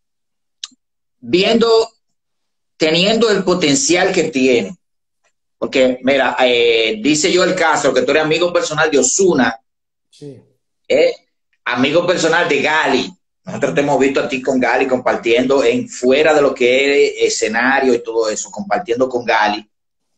viendo, teniendo el potencial que tiene? Porque, mira, dice yo el caso que tú eres amigo personal de Ozuna, Sí. eh, amigo personal de Gali. Nosotros te hemos visto a ti con Gali compartiendo en fuera de lo que es escenario y todo eso, compartiendo con Gali.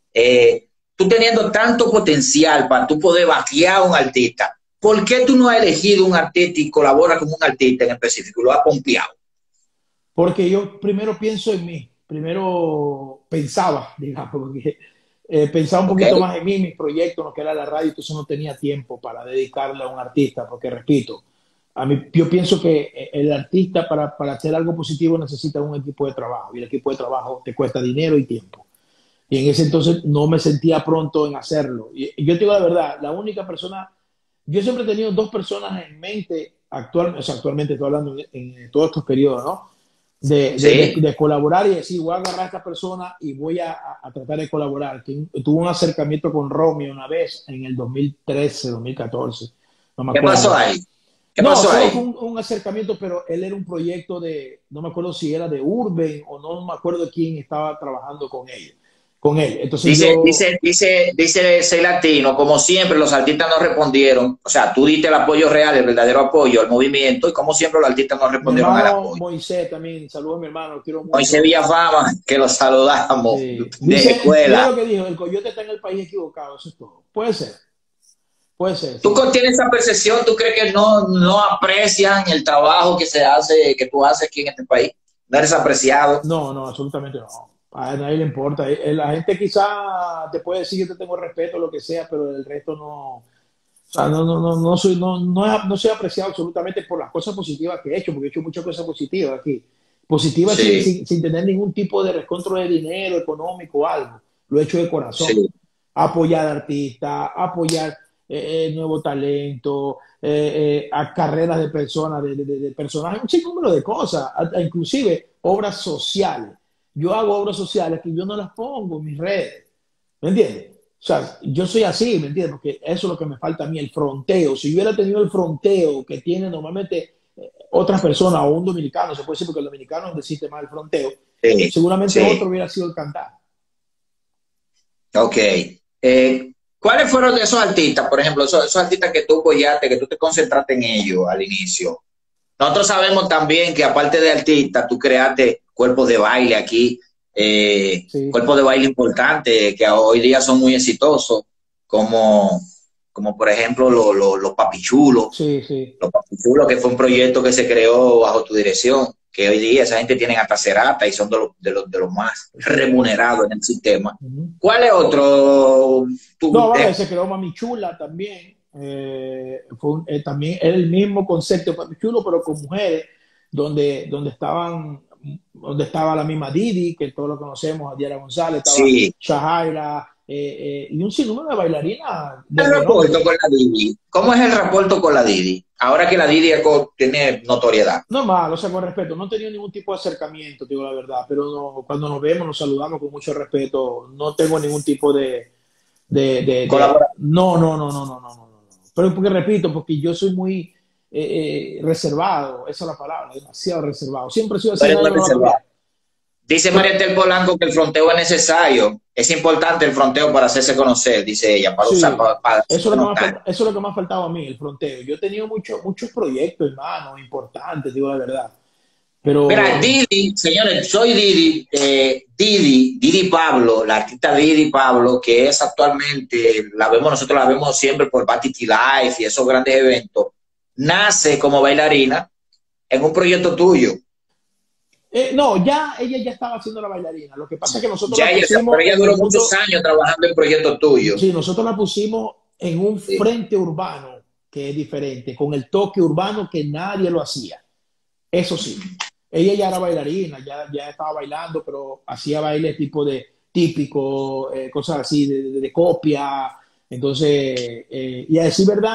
Tú teniendo tanto potencial para tú poder batear a un artista, ¿por qué tú no has elegido un artista y colaboras con un artista en específico y lo has pompeado? Porque yo primero pienso en mí, primero pensaba, digamos, porque pensaba un ¿Ok? poquito más en mí, mis proyectos, lo que era la radio, entonces no tenía tiempo para dedicarle a un artista, porque repito, a mí, yo pienso que el artista para hacer algo positivo necesita un equipo de trabajo, y el equipo de trabajo te cuesta dinero y tiempo. Y en ese entonces no me sentía pronto en hacerlo. Y yo te digo la verdad, la única persona, yo siempre he tenido dos personas en mente, o sea, actualmente estoy hablando en todos estos periodos, ¿no? Sí. De colaborar y decir, voy a agarrar a esta persona y voy a tratar de colaborar. Tuve un acercamiento con Romy una vez en el 2013, 2014, no me ¿Qué pasó acuerdo. ahí? ¿Qué No, pasó solo fue ahí? un acercamiento, pero él era un proyecto de, no me acuerdo si era de Urban o no me acuerdo quién estaba trabajando con ella, con él. Entonces yo, Dice ese latino, como siempre, los artistas no respondieron. O sea, tú diste el apoyo real, el verdadero apoyo al movimiento, y como siempre, los artistas no mi respondieron al hermano apoyo. Moisés también, saludos a mi hermano, lo quiero Moisés mucho. Villafama, que los saludamos Sí. de Dice, mira escuela. lo que dijo, el coyote está en el país equivocado, eso es todo. Puede ser, ¿Tú sí. tienes esa percepción? ¿Tú crees que no aprecian el trabajo que se hace, que tú haces aquí en este país? ¿No eres apreciado? No, no, absolutamente no. A nadie le importa. La gente quizá te puede decir, yo te tengo respeto, lo que sea, pero el resto no. O sea, no soy apreciado absolutamente por las cosas positivas que he hecho, porque he hecho muchas cosas positivas aquí. Positivas Sí, sin tener ningún tipo de rescontro de dinero económico o algo. Lo he hecho de corazón. sí. Apoyar artistas, apoyar nuevo talento, a carreras de personas, de personajes, un sinnúmero de cosas, inclusive obras sociales. Yo hago obras sociales que yo no las pongo en mis redes, ¿me entiendes? O sea, yo soy así, ¿me entiendes? Porque eso es lo que me falta a mí, el fronteo. Si yo hubiera tenido el fronteo que tiene normalmente otras personas o un dominicano, se puede decir porque el dominicano es donde existe más el fronteo, Sí, seguramente otro sí. hubiera sido el cantar. Ok. ¿Cuáles fueron de esos artistas, por ejemplo, esos artistas que tú apoyaste, que tú te concentraste en ellos al inicio? Nosotros sabemos también que aparte de artistas, tú creaste cuerpos de baile aquí, Sí, cuerpos de baile importantes que hoy día son muy exitosos, como, como por ejemplo los Papichulos. sí, sí. Los Papichulos, que fue un proyecto que se creó bajo tu dirección, que hoy día esa gente tiene hasta Cerata y son de los más Eso es verdad. remunerados en el sistema. Ujú. ¿Cuál es otro? No, Tú, vale, se creó Mami Chula también. También era el mismo concepto de Mami Chulo, pero con mujeres, donde estaba la misma Didi, que todos lo conocemos, Diana González, estaba sí. Shahaira, y un sinnúmero de bailarinas de El reporto renombre. con la Didi. ¿Cómo es el reporto con la Didi? Ahora que la Didi tiene notoriedad. Normal, o sea, con respeto. No he tenido ningún tipo de acercamiento, te digo la verdad, pero cuando nos vemos, nos saludamos con mucho respeto. No tengo ningún tipo Colabora. no. Pero porque repito, porque yo soy muy reservado, esa es la palabra, demasiado reservado. Siempre he sido Tú así, eres nadie muy me lo va a reservado. cambiar. Dice Pero María del Polanco que el fronteo es necesario. Es importante el fronteo para hacerse conocer, dice ella, para usar, sí, para hacerse notar. eso es lo que me ha faltado a mí, el fronteo. Yo he tenido muchos proyectos, hermano, importantes, digo la verdad. Pero Mira, Didi, señores, soy Didi, Didi Pablo, la artista Didi Pablo, que es actualmente, nosotros la vemos siempre por Batity Life y esos grandes eventos, nace como bailarina en un proyecto tuyo. no, ya ella ya estaba haciendo la bailarina. Lo que pasa es que nosotros la Ya ella, pero pusimos ella en el duró muchos mundo. años trabajando en proyectos tuyos. Sí, nosotros la pusimos en un Sí. frente urbano que es diferente, con el toque urbano que nadie lo hacía. Eso sí, ella ya era bailarina, ya estaba bailando, pero hacía bailes tipo de típico, cosas así, de copia. Entonces, y a decir verdad,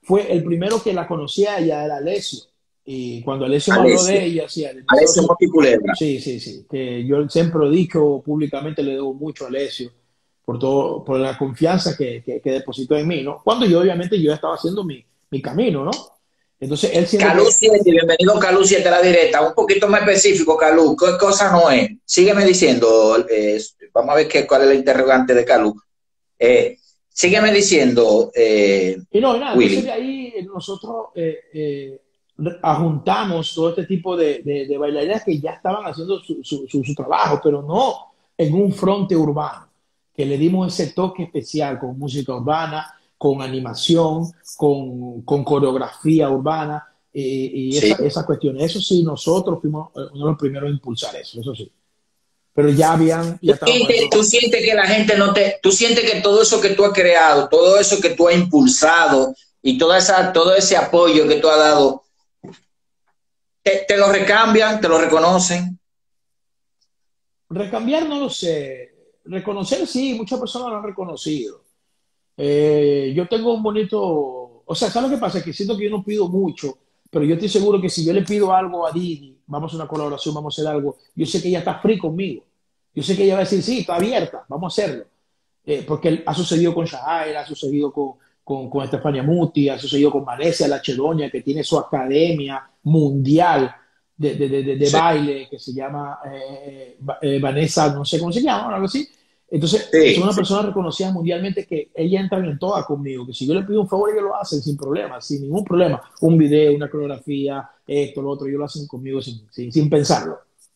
fue el primero que la conocía ella, era Alessio. Y cuando Alessio me habló Alessio, de ella, sí, Alessio Motti Culebra. sí, sí, sí, que yo siempre he dicho públicamente, le debo mucho a Alessio por todo, por la confianza que depositó en mí, ¿no? Cuando yo, obviamente, yo ya estaba haciendo mi camino, ¿no? Entonces, él siendo Calú que, 7, bienvenido Calú 7 a la directa. Un poquito más específico, Calú. ¿Qué cosa no es? Sígueme diciendo, vamos a ver cuál es la interrogante de Calú. Sígueme diciendo, y no, y nada, entonces de Willy. ahí nosotros ajuntamos todo este tipo de bailarinas que ya estaban haciendo su trabajo, pero no en un fronte urbano, que le dimos ese toque especial con música urbana, con animación, con coreografía urbana y Sí. esa cuestión. Eso sí, nosotros fuimos uno de los primeros a impulsar eso sí. Pero ya estábamos en Tú sientes que la gente no te, tú sientes que todo eso que tú has creado, todo eso que tú has impulsado y todo ese apoyo que tú has dado, te lo recambian, te lo reconocen. recambiar, no lo sé. Reconocer, sí, muchas personas lo han reconocido. Yo tengo un bonito, o sea, ¿sabes lo que pasa? Que siento que yo no pido mucho, pero yo estoy seguro que si yo le pido algo a Didi, vamos a hacer una colaboración, vamos a hacer algo, yo sé que ella está free conmigo. Yo sé que ella va a decir, sí, está abierta, vamos a hacerlo. Porque ha sucedido con Shahaira, ha sucedido con Estefania Muti, ha sucedido con Vanessa Lachedonia, que tiene su academia mundial de Sí, baile, que se llama Vanessa, no sé cómo se llama, algo así. Entonces, son sí. una persona reconocida mundialmente que ella entra en todas conmigo, que si yo le pido un favor, ellos lo hacen sin problema, sin ningún problema. Un video, una coreografía, esto, lo otro, ellos lo hacen conmigo sin pensarlo.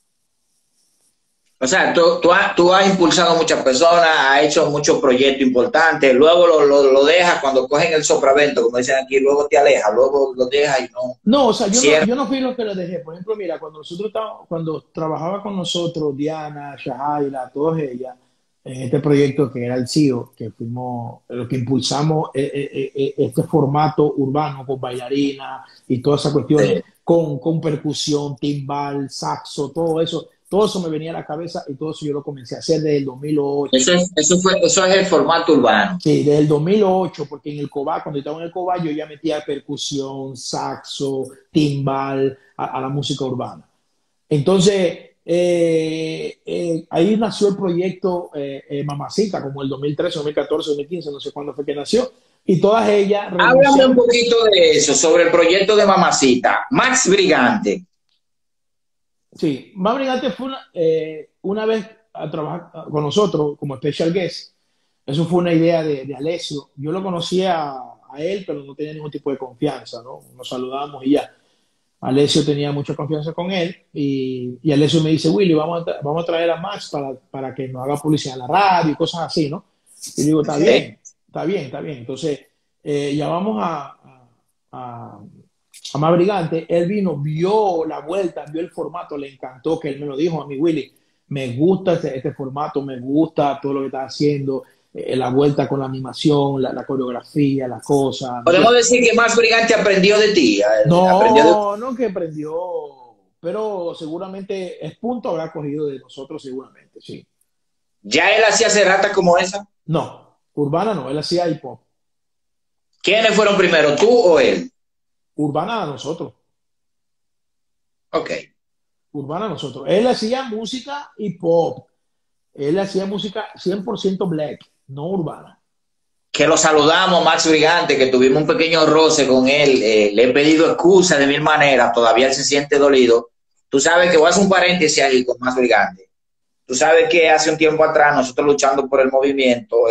O sea, tú has impulsado muchas personas, has hecho muchos proyectos importantes, luego lo dejas cuando cogen el sopravento, como dicen aquí, luego te alejas, luego lo dejas y no No, o sea, cierras. yo no fui lo que lo dejé. Por ejemplo, mira, cuando trabajaba con nosotros, Diana, Shahaira, todas ellas, en este proyecto que era el CIO, que fuimos, lo que impulsamos este formato urbano con bailarina y todas esas cuestiones, con percusión, timbal, saxo, todo eso me venía a la cabeza y todo eso yo lo comencé a hacer desde el 2008. Eso es el formato urbano. Sí, desde el 2008, porque en el Cobá, cuando estaba en el Cobá, yo ya metía percusión, saxo, timbal a la música urbana. Entonces, ahí nació el proyecto Mamacita, como el 2013, 2014, 2015, no sé cuándo fue que nació. Y todas ellas Háblame un renunciamos. poquito de eso, sobre el proyecto de Mamacita. Max Brigante. Sí, Más Brigante fue una vez a trabajar con nosotros como special guest. Eso fue una idea de Alessio. Yo lo conocía a él, pero no tenía ningún tipo de confianza, ¿no? Nos saludamos y ya. Alessio tenía mucha confianza con él y Alessio me dice, Willy, vamos a traer a Max para que nos haga publicidad en la radio y cosas así, ¿no? Y yo digo, está Okay. bien, está bien, está bien. Entonces, llamamos a, a Más Brigante, él vino, vio la vuelta, vio el formato, le encantó, que él me lo dijo a mí, Willy, me gusta este formato, me gusta todo lo que está haciendo, la vuelta con la animación, la coreografía, la cosa, ¿me Podemos entiendes? decir que Max Brigante aprendió de ti. Aprendió de... No, no que aprendió, pero seguramente es punto habrá cogido de nosotros, seguramente, sí. ¿Ya él hacía cerratas como esa? No, Urbana no, él hacía hip hop. ¿Quiénes fueron primero, tú o él? Urbana a nosotros, Ok. Urbana a nosotros. Él hacía música hip hop, él hacía música 100% black, no urbana. Que lo saludamos, Max Brigante, que tuvimos un pequeño roce con él. Le he pedido excusa de mil maneras, todavía él se siente dolido. Tú sabes que voy a hacer un paréntesis ahí con Max Brigante. Tú sabes que hace un tiempo atrás, nosotros luchando por el movimiento,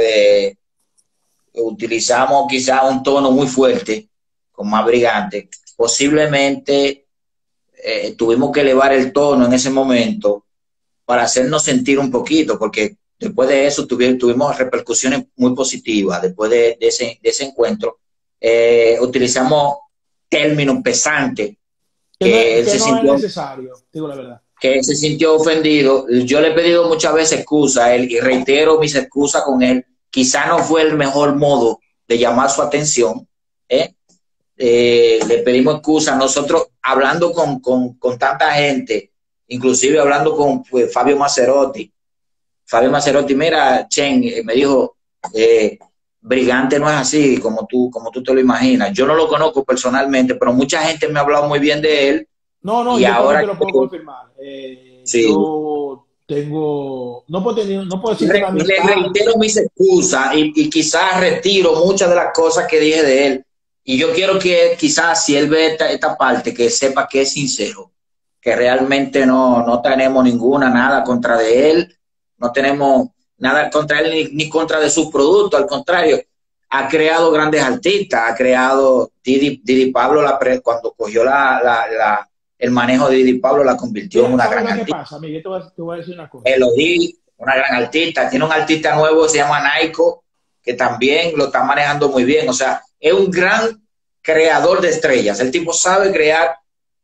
utilizamos quizá un tono muy fuerte con Max Brigante. Posiblemente tuvimos que elevar el tono en ese momento para hacernos sentir un poquito, porque después de eso tuvimos repercusiones muy positivas. Después de ese encuentro, utilizamos términos pesantes que él Que se no es sintió necesario, digo la verdad. que él se sintió ofendido. Yo le he pedido muchas veces excusa a él y reitero mis excusas con él. Quizá no fue el mejor modo de llamar su atención. ¿eh? Le pedimos excusa. Nosotros hablando con tanta gente, inclusive hablando con Fabio Macerotti. Fabio Macerotti, mira, Chen, me dijo, Brigante no es así como tú te lo imaginas. Yo no lo conozco personalmente, pero mucha gente me ha hablado muy bien de él. No, Y yo también ahora te lo puedo confirmar. sí, Yo tengo, no puedo decirte una le amistad. reitero mis excusas y quizás retiro muchas de las cosas que dije de él. Y yo quiero que quizás si él ve esta parte, que sepa que es sincero, que realmente no tenemos nada contra de él, no tenemos nada contra él ni contra de sus productos, al contrario, ha creado grandes artistas, ha creado Didi Pablo, cuando cogió el manejo de Didi Pablo, la convirtió en Mira, una ¿sabes gran lo que artista. pasa, Miguel? Te voy a decir una cosa. Elodie, una gran artista, tiene un artista nuevo que se llama Naiko, que también lo está manejando muy bien, o sea, es un gran creador de estrellas, el tipo sabe crear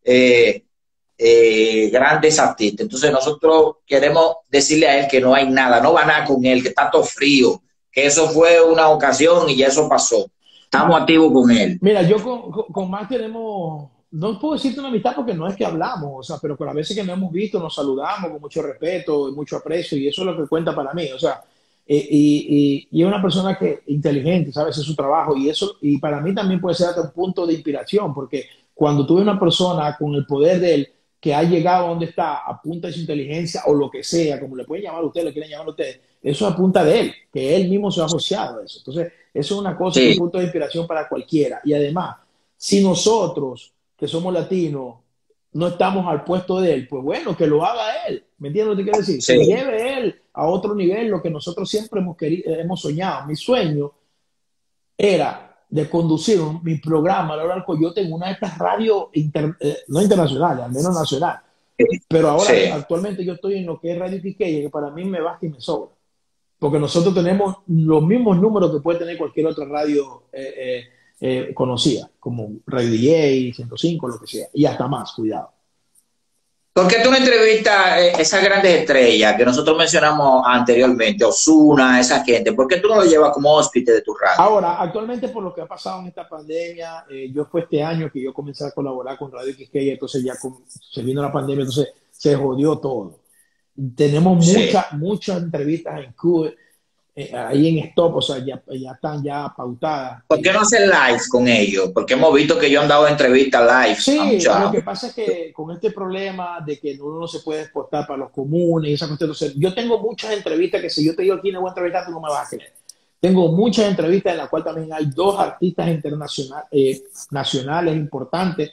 grandes artistas, entonces nosotros queremos decirle a él que no hay nada, no va nada con él, que está todo frío, que eso fue una ocasión y ya eso pasó, estamos activos con él. Mira, yo con Max tenemos, no puedo decirte una amistad porque no es que hablamos, o sea, pero con las veces que nos hemos visto nos saludamos con mucho respeto y mucho aprecio y eso es lo que cuenta para mí, o sea, y es una persona que inteligente, sabe hacer su trabajo y eso, y para mí también puede ser hasta un punto de inspiración porque cuando tuve una persona con el poder de él que ha llegado a donde está a punta de su inteligencia o lo que sea, como le pueden llamar a ustedes, le quieren llamar a ustedes, eso es a punta de él, que él mismo se ha asociado a eso. Entonces, eso es una cosa, Sí, un punto de inspiración para cualquiera. Y además, si nosotros, que somos latinos, no estamos al puesto de él, pues bueno, que lo haga él. ¿Me entiendes lo que quiero decir? sí, Que lleve él a otro nivel lo que nosotros siempre hemos, querido, hemos soñado. Mi sueño era de conducir mi programa, La Hora del Coyote, en una de estas radios, no internacionales, al menos nacional. Pero ahora, sí. actualmente yo estoy en lo que es Radio Quiqueya, que para mí me basta y me sobra. Porque nosotros tenemos los mismos números que puede tener cualquier otra radio conocida, como Radio DJ, 105, lo que sea, y hasta más, cuidado. ¿Por qué tú no entrevistas esas grandes estrellas que nosotros mencionamos anteriormente, Ozuna, esa gente? ¿Por qué tú no lo llevas como hóspede de tu radio? Ahora, actualmente por lo que ha pasado en esta pandemia, yo fue este año que yo comencé a colaborar con Radio Quisqueya, entonces ya se vino la pandemia, entonces se jodió todo. Tenemos Sí. muchas entrevistas en Cuba, ahí en Stop, o sea, ya están ya pautadas. ¿Por qué no hacer live con ellos? Porque hemos visto que yo han dado entrevistas live a Sí, lo mucha. que pasa es que con este problema de que uno no se puede exportar para los comunes y esa cuestión, entonces, yo tengo muchas entrevistas que si yo te digo aquí no voy a entrevistar, tú no me vas a creer. Tengo muchas entrevistas en las cuales también hay dos artistas internacionales, nacionales importantes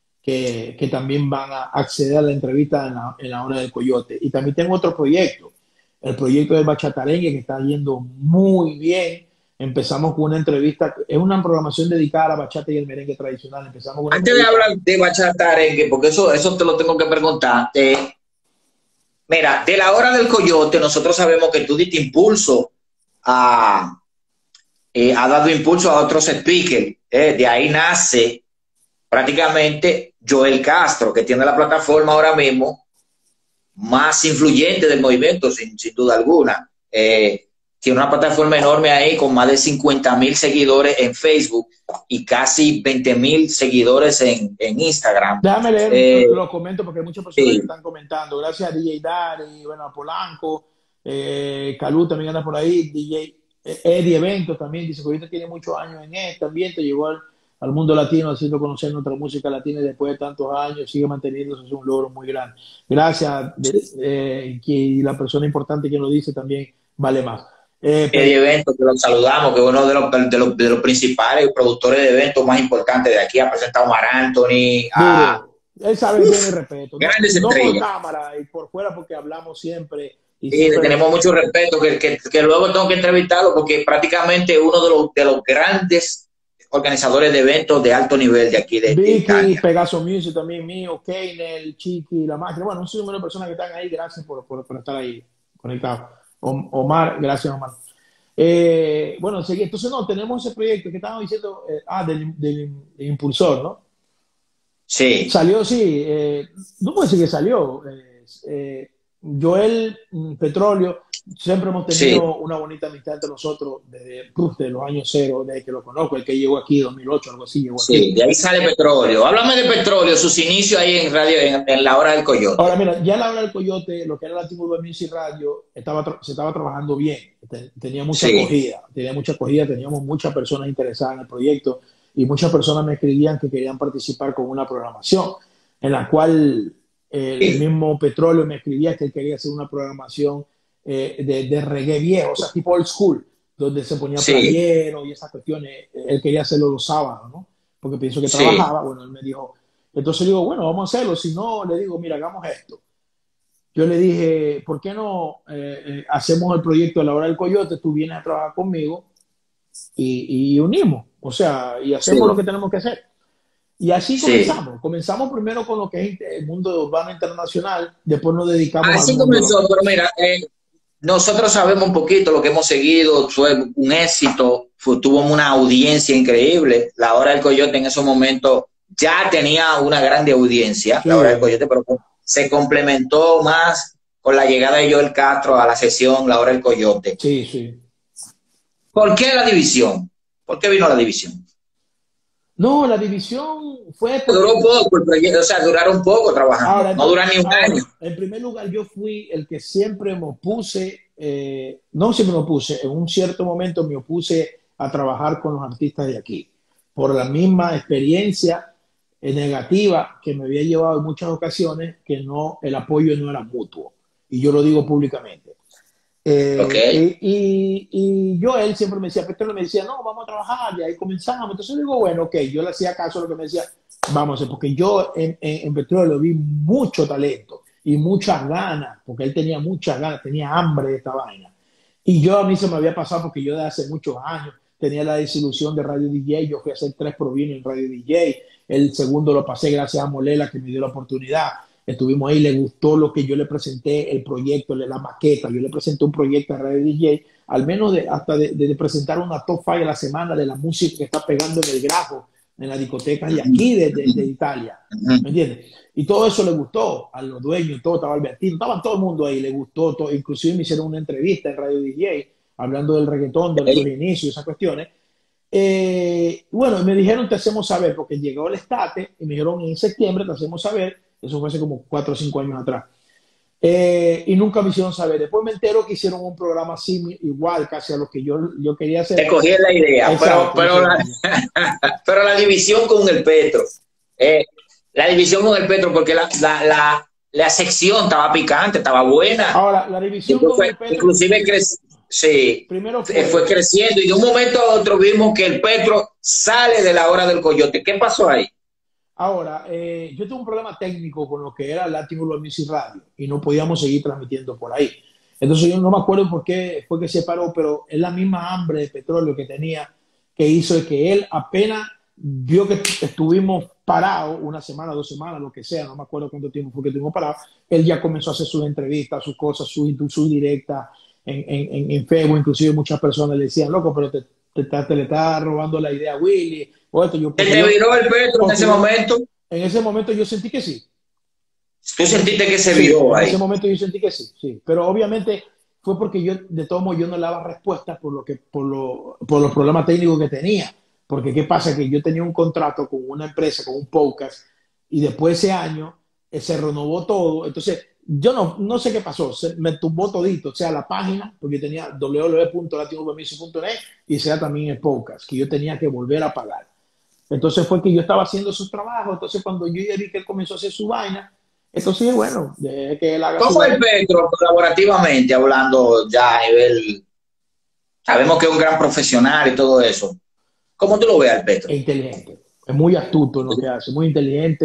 que también van a acceder a la entrevista en la Hora del Coyote. Y también tengo otro proyecto, el proyecto del Bachatarengue, que está yendo muy bien. Empezamos con una entrevista, es una programación dedicada a la bachata y el merengue tradicional. Empezamos con una Antes de entrevista. hablar de bachata arengue, porque eso te lo tengo que preguntar. Mira, de la Hora del Coyote, nosotros sabemos que tú diste impulso a, ha dado impulso a otros speakers. De ahí nace prácticamente Joel Castro, que tiene la plataforma ahora mismo más influyente del movimiento, sin duda alguna. Tiene una plataforma enorme ahí con más de 50,000 seguidores en Facebook y casi 20,000 seguidores en Instagram. Déjame leer, lo comento porque hay muchas personas que Sí, están comentando. Gracias a DJ Dari, bueno, a Polanco, Calú también anda por ahí, DJ Eddie Evento también dice que ahorita tiene muchos años en este ambiente, llegó al mundo latino haciendo conocer nuestra música latina y después de tantos años sigue manteniéndose, es un logro muy grande. Gracias, que la persona importante que lo dice también vale más. Eddie Evento, que lo saludamos, que es uno de los principales productores de eventos más importantes de aquí. Ha presentado a Mar Anthony, a Duro. Él sabe bien el respeto. No, grandes no por estrellas. cámara y por fuera porque hablamos siempre y Sí, le siempre. tenemos mucho respeto, que luego tengo que entrevistarlo porque prácticamente uno de los grandes organizadores de eventos de alto nivel de aquí de Vicky, Italia. Pegaso Music también mío, Keynel, Chiqui, La Máquina. Bueno, un sinnúmero de personas que están ahí. Gracias por estar ahí conectados. Omar, gracias, Omar. Bueno, entonces no, tenemos ese proyecto que estábamos diciendo, del impulsor, ¿no? Sí, Salió, sí, no puedo decir que salió. Joel Petróleo siempre hemos tenido una bonita amistad entre nosotros desde los años cero, desde que lo conozco, el que llegó aquí, 2008, algo así, llegó aquí. De ahí sale Petróleo. Háblame de Petróleo, sus inicios ahí en radio, en la hora del Coyote. Ahora, mira, ya en la hora del Coyote, lo que era la Timur Music Radio, se estaba trabajando bien, tenía mucha acogida, teníamos muchas personas interesadas en el proyecto y muchas personas me escribían que querían participar con una programación en la cual el mismo Petróleo me escribía que él quería hacer una programación de reggae viejo, o sea, tipo old school, donde se ponía playero y esas cuestiones. Él quería hacerlo los sábados, ¿no? Porque pienso que trabajaba. Bueno, él me dijo, entonces le digo, bueno, vamos a hacerlo. Si no, le digo, mira, hagamos esto. Yo le dije, ¿por qué no hacemos el proyecto a la hora del Coyote? Tú vienes a trabajar conmigo y unimos, o sea, y hacemos lo que tenemos que hacer. Y así comenzamos. Comenzamos primero con lo que es el mundo de urbano internacional, después nos dedicamos así comenzó, pero mira, nosotros sabemos un poquito lo que hemos seguido, fue un éxito, tuvo una audiencia increíble. La Hora del Coyote en esos momentos ya tenía una grande audiencia, la Hora del Coyote, pero se complementó más con la llegada de Joel Castro a la sesión La Hora del Coyote. Sí, sí. ¿Por qué la división? ¿Por qué vino la división? No, la división fue... Duró poco el proyecto, o sea, duraron poco trabajando, ahora, no dura ni un año. En primer lugar, yo fui el que siempre me opuse, no siempre me opuse, en un cierto momento me opuse a trabajar con los artistas de aquí, por la misma experiencia negativa que me había llevado en muchas ocasiones, que no, el apoyo no era mutuo, y yo lo digo públicamente. Y él siempre me decía, Petróleo me decía, no, vamos a trabajar, y ahí comenzamos. Entonces yo digo, bueno, ok, yo le hacía caso a lo que me decía, vamos, porque yo en Petróleo vi mucho talento y muchas ganas, porque él tenía muchas ganas, tenía hambre de esta vaina. Y a mí se me había pasado porque yo de hace muchos años tenía la desilusión de Radio DJ, yo fui a hacer 3 provinos en Radio DJ, el segundo lo pasé gracias a Molela que me dio la oportunidad. Estuvimos ahí, le gustó lo que yo le presenté, el proyecto, la maqueta. Yo le presenté un proyecto a Radio DJ, al menos hasta de presentar una top 5 a la semana de la música que está pegando en el Grafo, en la discoteca de aquí, de Italia. ¿Me entiendes? Y todo eso le gustó a los dueños, todo estaba Albertino, estaba todo el mundo ahí, le gustó todo. Inclusive me hicieron una entrevista en Radio DJ, hablando del reggaetón, de los inicios y esas cuestiones. Bueno, me dijeron, te hacemos saber, porque llegó el estate, y me dijeron, en septiembre te hacemos saber. Eso fue hace como 4 o 5 años atrás. Y nunca me hicieron saber. Después me entero que hicieron un programa así, igual casi a lo que yo quería hacer. Te cogí la idea, pero la división con el Petro. La división con el Petro, porque la sección estaba picante, estaba buena. Ahora, la división con el Petro. Inclusive primero fue creciendo y de un momento a otro vimos que el Petro sale de la Hora del Coyote. ¿Qué pasó ahí? Ahora, yo tuve un problema técnico con lo que era Latin Urban Music Radio y no podíamos seguir transmitiendo por ahí. Entonces yo no me acuerdo por qué fue que se paró, pero es la misma hambre de petróleo que tenía que hizo que él apenas vio que estuvimos parados 1 semana, 2 semanas, lo que sea, no me acuerdo cuánto tiempo fue que estuvimos parados, él ya comenzó a hacer sus entrevistas, sus cosas, sus directas en Facebook. Inclusive muchas personas le decían, loco, pero te le está robando la idea a Willy. ¿Te viró el Petro en ese momento? En ese momento yo sentí que sí. ¿Tú sentiste que se viró ahí? En ese momento yo sentí que sí. Pero obviamente fue porque yo, de todos modos, yo no le daba respuestas por los problemas técnicos que tenía. Porque ¿qué pasa? Que yo tenía un contrato con una empresa, con un podcast, y después de ese año se renovó todo. Entonces, yo no sé qué pasó, me tumbó todito, o sea, la página, porque yo tenía www.latinurbanmusic.net y sea también el podcast, que yo tenía que volver a pagar. Entonces fue que yo estaba haciendo sus trabajos. Entonces cuando yo ya vi que él comenzó a hacer su vaina, entonces bueno, que él haga. ¿Cómo el Petro, colaborativamente hablando ya a nivel, sabemos que es un gran profesional y todo eso, ¿cómo tú lo ves al Petro? Es inteligente, es muy astuto en lo que hace, muy inteligente,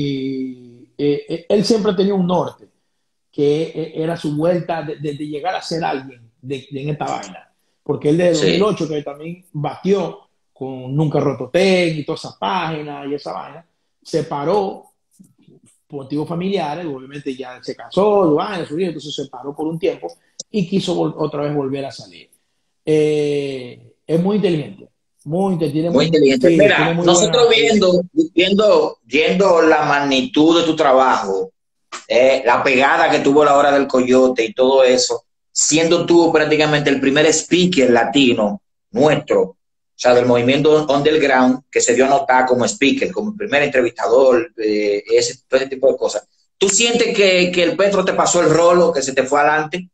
él siempre tenía un norte, que era su vuelta de llegar a ser alguien en esta vaina, porque él desde 2008 que también batió con Nunca Roto Ten y todas esas páginas y esa vaina, se paró por motivos familiares, obviamente ya se casó, entonces se paró por un tiempo y quiso otra vez volver a salir. Es muy inteligente, muy inteligente. Sí, mira, nosotros viendo la magnitud de tu trabajo, la pegada que tuvo la Hora del Coyote y todo eso, siendo tú prácticamente el primer speaker latino nuestro, o sea, del movimiento underground, que se dio a notar como speaker, como el primer entrevistador, todo ese tipo de cosas. ¿Tú sientes que el Petro te pasó el rolo, que se te fue adelante?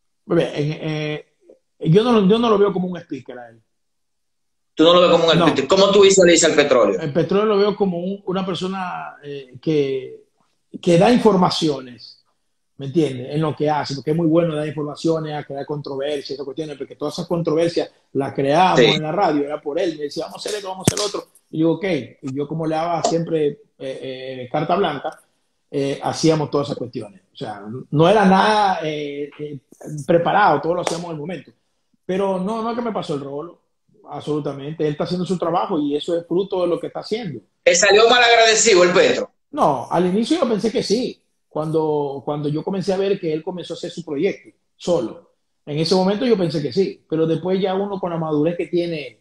Yo no lo veo como un speaker a él. ¿Tú no lo ves como un speaker? ¿Cómo tú visualizas el petróleo? El petróleo lo veo como una persona que da informaciones, ¿me entiendes? En lo que hace, porque es muy bueno dar informaciones, a crear controversias, esas cuestiones, porque todas esas controversias las creamos en la radio, era por él, me decía, vamos a hacer esto, vamos a hacer lo otro, y yo, ok, y yo como le daba siempre carta blanca, hacíamos todas esas cuestiones, o sea, no era nada preparado, todo lo hacíamos en el momento, pero no es que me pasó el rolo, absolutamente, él está haciendo su trabajo y eso es fruto de lo que está haciendo. ¿Te salió mal agradecido el Petro? No, al inicio yo pensé que sí, cuando yo comencé a ver que él comenzó a hacer su proyecto solo. En ese momento yo pensé que sí, pero después ya uno con la madurez que tiene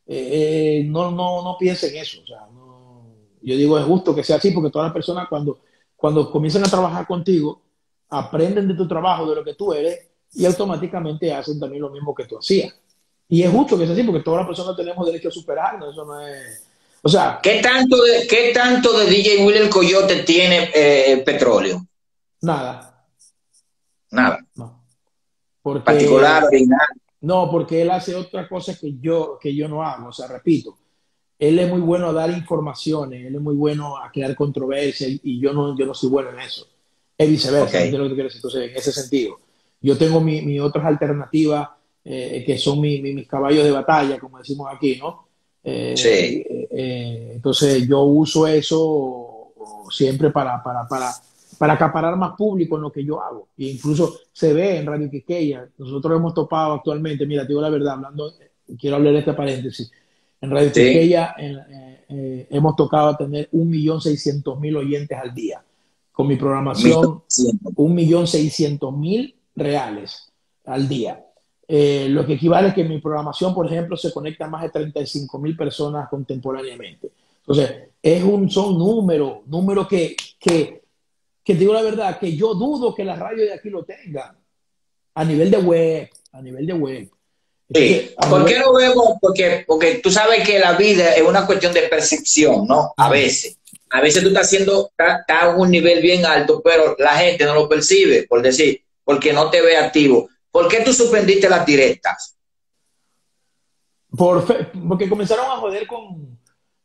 no piensa en eso. O sea, yo digo, es justo que sea así porque todas las personas cuando comienzan a trabajar contigo, aprenden de tu trabajo, de lo que tú eres y automáticamente hacen también lo mismo que tú hacías. Y es justo que sea así porque todas las personas tenemos derecho a superarnos, eso no es... O sea, ¿qué tanto de DJ Will el Coyote tiene petróleo? Nada. Nada. No. Porque, particular, original. No, porque él hace otra cosa que yo no hago. O sea, repito, él es muy bueno a dar informaciones, él es muy bueno a crear controversia y yo no soy bueno en eso. Es viceversa, Okay. ¿no? Lo que quiero decir? Entonces, en ese sentido, yo tengo mis otras alternativas que son mis caballos de batalla, como decimos aquí, ¿no? Sí. Entonces yo uso eso siempre para acaparar más público en lo que yo hago. E incluso se ve en Radio Quisqueya. Nosotros hemos topado actualmente, mira, te digo la verdad, quiero hablar de este paréntesis. En Radio Quisqueya hemos tocado a tener 1.600.000 oyentes al día. Con mi programación, 1.600.000 reales al día. Lo que equivale a que en mi programación, por ejemplo, se conectan más de 35.000 personas contemporáneamente. Entonces, son números que te digo la verdad, que yo dudo que la radio de aquí lo tenga a nivel de web. Entonces, sí. ¿Por qué lo vemos? Porque tú sabes que la vida es una cuestión de percepción, ¿no? A veces tú estás a un nivel bien alto, pero la gente no lo percibe, por decir, porque no te ve activo. ¿Por qué tú suspendiste las directas? Porque comenzaron a joder con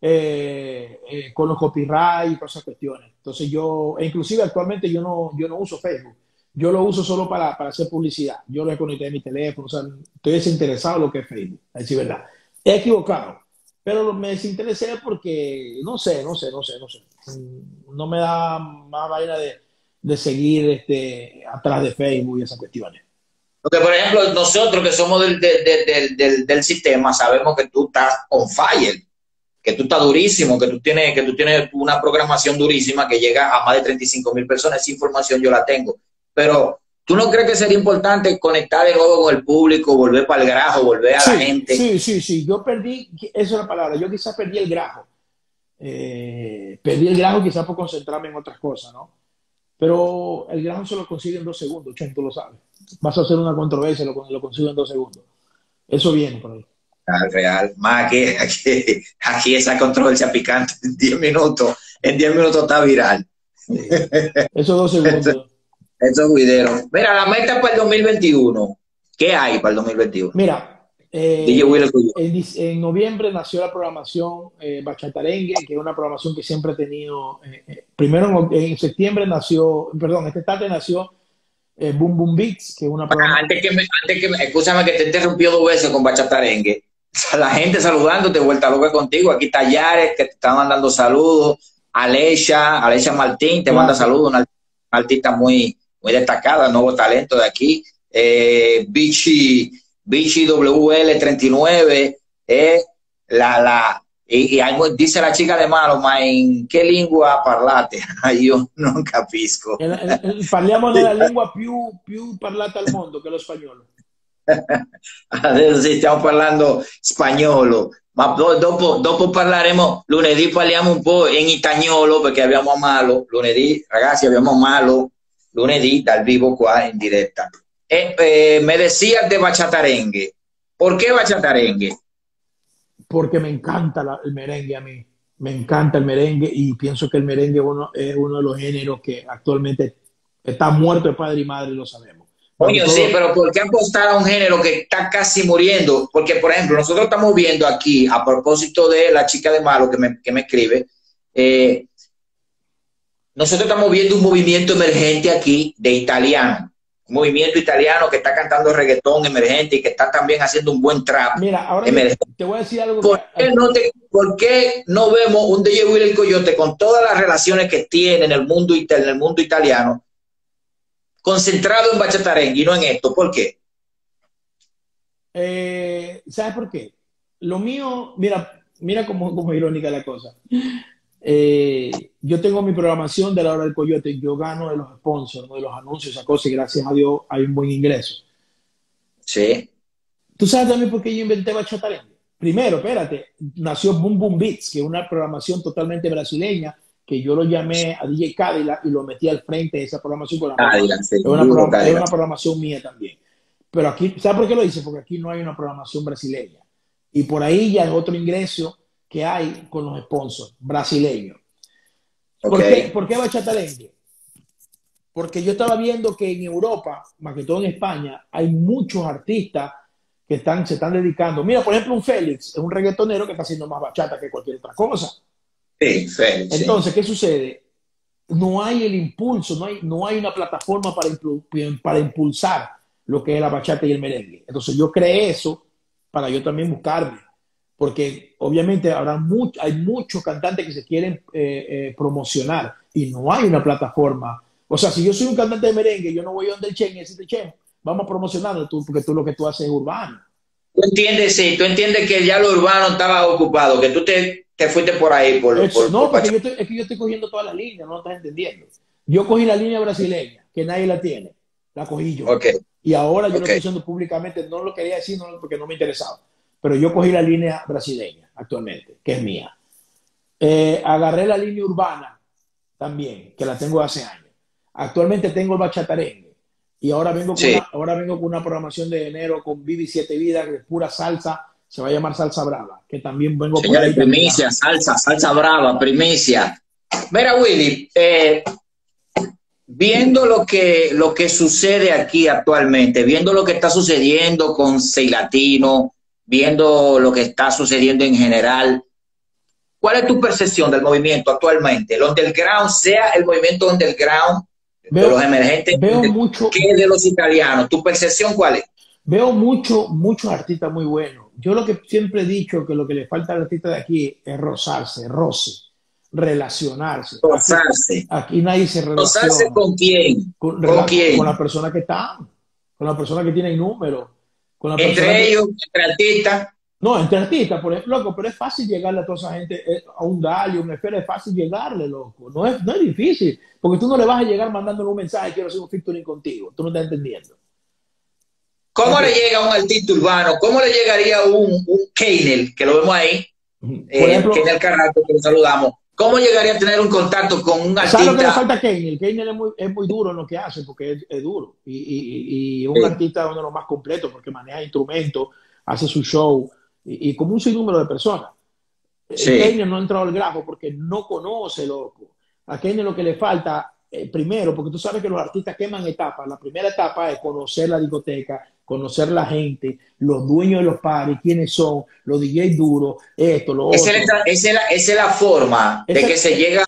los copyright y todas esas cuestiones. Entonces inclusive actualmente yo no uso Facebook. Yo lo uso solo para hacer publicidad. Yo lo desconecté de mi teléfono. O sea, estoy desinteresado en lo que es Facebook. A decir verdad. He equivocado. Pero me desinteresé porque no sé. No me da más vaina de seguir atrás de Facebook y esas cuestiones. Porque, por ejemplo, nosotros que somos del sistema, sabemos que tú estás on fire, que tú estás durísimo, que tú tienes una programación durísima que llega a más de 35.000 personas. Esa información yo la tengo. Pero, ¿tú no crees que sería importante conectar de nuevo con el público, volver para el grajo, volver a la gente? Sí. Yo perdí, esa es la palabra, yo quizás perdí el grajo. Perdí el grajo quizás por concentrarme en otras cosas, ¿no? Pero el grajo se lo consigue en 2 segundos, Chen, tú lo sabes. Vas a hacer una controversia, lo consigo en 2 segundos. Eso viene por ahí. Real. Más que aquí esa controversia picante en 10 minutos. En 10 minutos está viral. Sí. Esos 2 segundos. Esos videos. Mira, la meta para el 2021. ¿Qué hay para el 2021? Mira, en noviembre nació la programación Bachatarengue, que es una programación que siempre he tenido. Primero en septiembre esta tarde nació Boom Boom Beats, que es una programación. Escúchame que te interrumpió 2 veces con Bachatarengue. La gente saludándote, vuelta loca contigo. Aquí está Yares, que te está mandando saludos. Alexa Martín te manda saludos, una artista muy destacada, nuevo talento de aquí. Bichi WL39, y dice la chica de Malo, ma in che lingua parlate? Io non capisco. Parliamo della lingua più parlata al mondo, che è lo spagnolo. Adesso stiamo parlando spagnolo, ma dopo parleremo, lunedì parliamo un po' in italiano perché abbiamo Malo, lunedì, ragazzi, abbiamo Malo, lunedì dal vivo qua in diretta. me decías de bachatarengue. ¿Por qué bachatarengue? Porque me encanta el merengue a mí. Me encanta el merengue y pienso que el merengue es uno de los géneros que actualmente está muerto de padre y madre, lo sabemos. Coño, sí, pero ¿por qué apostar a un género que está casi muriendo? Porque, por ejemplo, nosotros estamos viendo aquí, a propósito de la chica de Malo que me escribe, nosotros estamos viendo un movimiento emergente aquí de italiano, un movimiento italiano que está cantando reggaetón emergente y que está también haciendo un buen trap. Mira, ahora te voy a decir algo. ¿Por qué no vemos un DJ Will el Coyote con todas las relaciones que tiene en el mundo italiano, concentrado en bachatarengue y no en esto? ¿Por qué? ¿Sabes por qué? Lo mío, mira cómo irónica la cosa. Yo tengo mi programación de la hora del Coyote, yo gano de los sponsors, ¿no? De los anuncios, esa cosa, y gracias a Dios hay un buen ingreso. Sí. ¿Tú sabes también por qué yo inventé bachatarengue? Primero, espérate, nació Boom Boom Beats, que es una programación totalmente brasileña, que yo lo llamé a DJ Cadillac y lo metí al frente de esa programación. Con es una programación mía también. Pero aquí, ¿sabes por qué lo hice? Porque aquí no hay una programación brasileña. Y por ahí ya es otro ingreso que hay con los sponsors brasileños. Okay. ¿Por qué bachatarengue? Porque yo estaba viendo que en Europa, más que todo en España, hay muchos artistas que se están dedicando. Mira, por ejemplo, un Félix, es un reggaetonero que está haciendo más bachata que cualquier otra cosa. Sí, Félix. Entonces, ¿qué sucede? No hay el impulso, no hay una plataforma para impulsar lo que es la bachata y el merengue. Entonces, yo creé eso para yo también buscarme. Porque obviamente hay muchos cantantes que se quieren promocionar y no hay una plataforma. O sea, si yo soy un cantante de merengue, yo no voy a donde el Chen y decirte, Chen, vamos a promocionarlo porque tú lo que tú haces es urbano. Tú entiendes que ya lo urbano estaba ocupado, que tú te fuiste por ahí. No, porque es que yo estoy cogiendo todas las líneas, no lo estás entendiendo. Yo cogí la línea brasileña, que nadie la tiene, la cogí yo. Okay. Y ahora yo lo estoy diciendo públicamente, no lo quería decir porque no me interesaba. Pero yo cogí la línea brasileña actualmente, que es mía. Agarré la línea urbana también, que la tengo hace años. Actualmente tengo el bachatarengue. Y ahora vengo con una programación de enero con Vivi 7 Vidas, que es pura salsa. Se va a llamar Salsa Brava, que también vengo por ahí. Primicia, salsa brava, primicia. Mira, Willy, viendo lo que sucede aquí actualmente, viendo lo que está sucediendo con Sei Latino, viendo lo que está sucediendo en general, ¿cuál es tu percepción del movimiento actualmente? El underground, sea el movimiento underground de los emergentes, que de los italianos. ¿Tu percepción cuál es? Veo muchos artistas muy buenos. Yo lo que siempre he dicho que lo que le falta al artista de aquí es roce, relacionarse. Rozarse. Aquí nadie se relaciona. ¿Rozarse con quién? ¿Con quién? Con la persona que está, con la persona que tiene el número. Entre ellos, entre artistas. No, entre artistas, por ejemplo, loco, pero es fácil llegarle a toda esa gente, a un Dalio, un Esfera, es fácil llegarle, loco. No es difícil, porque tú no le vas a llegar mandándole un mensaje, quiero hacer un featuring contigo. Tú no estás entendiendo. ¿Cómo le llega a un artista urbano? ¿Cómo le llegaría un Keinel, que lo vemos ahí? Keinel Carrasco, que lo saludamos. ¿Cómo llegaría a tener un contacto con un artista? ¿Sabes lo que le falta a Keinel? Keinel es muy duro en lo que hace, porque es duro. Y un artista es uno de los más completos, porque maneja instrumentos, hace su show, y como un sinnúmero de personas. Keinel no ha entrado al grafo porque no conoce, loco. A Keinel lo que le falta, primero, porque tú sabes que los artistas queman etapas. La primera etapa es conocer la discoteca, conocer la gente, los dueños de los paris, quiénes son, los DJs duros, esto, lo otro. Esa es la forma de que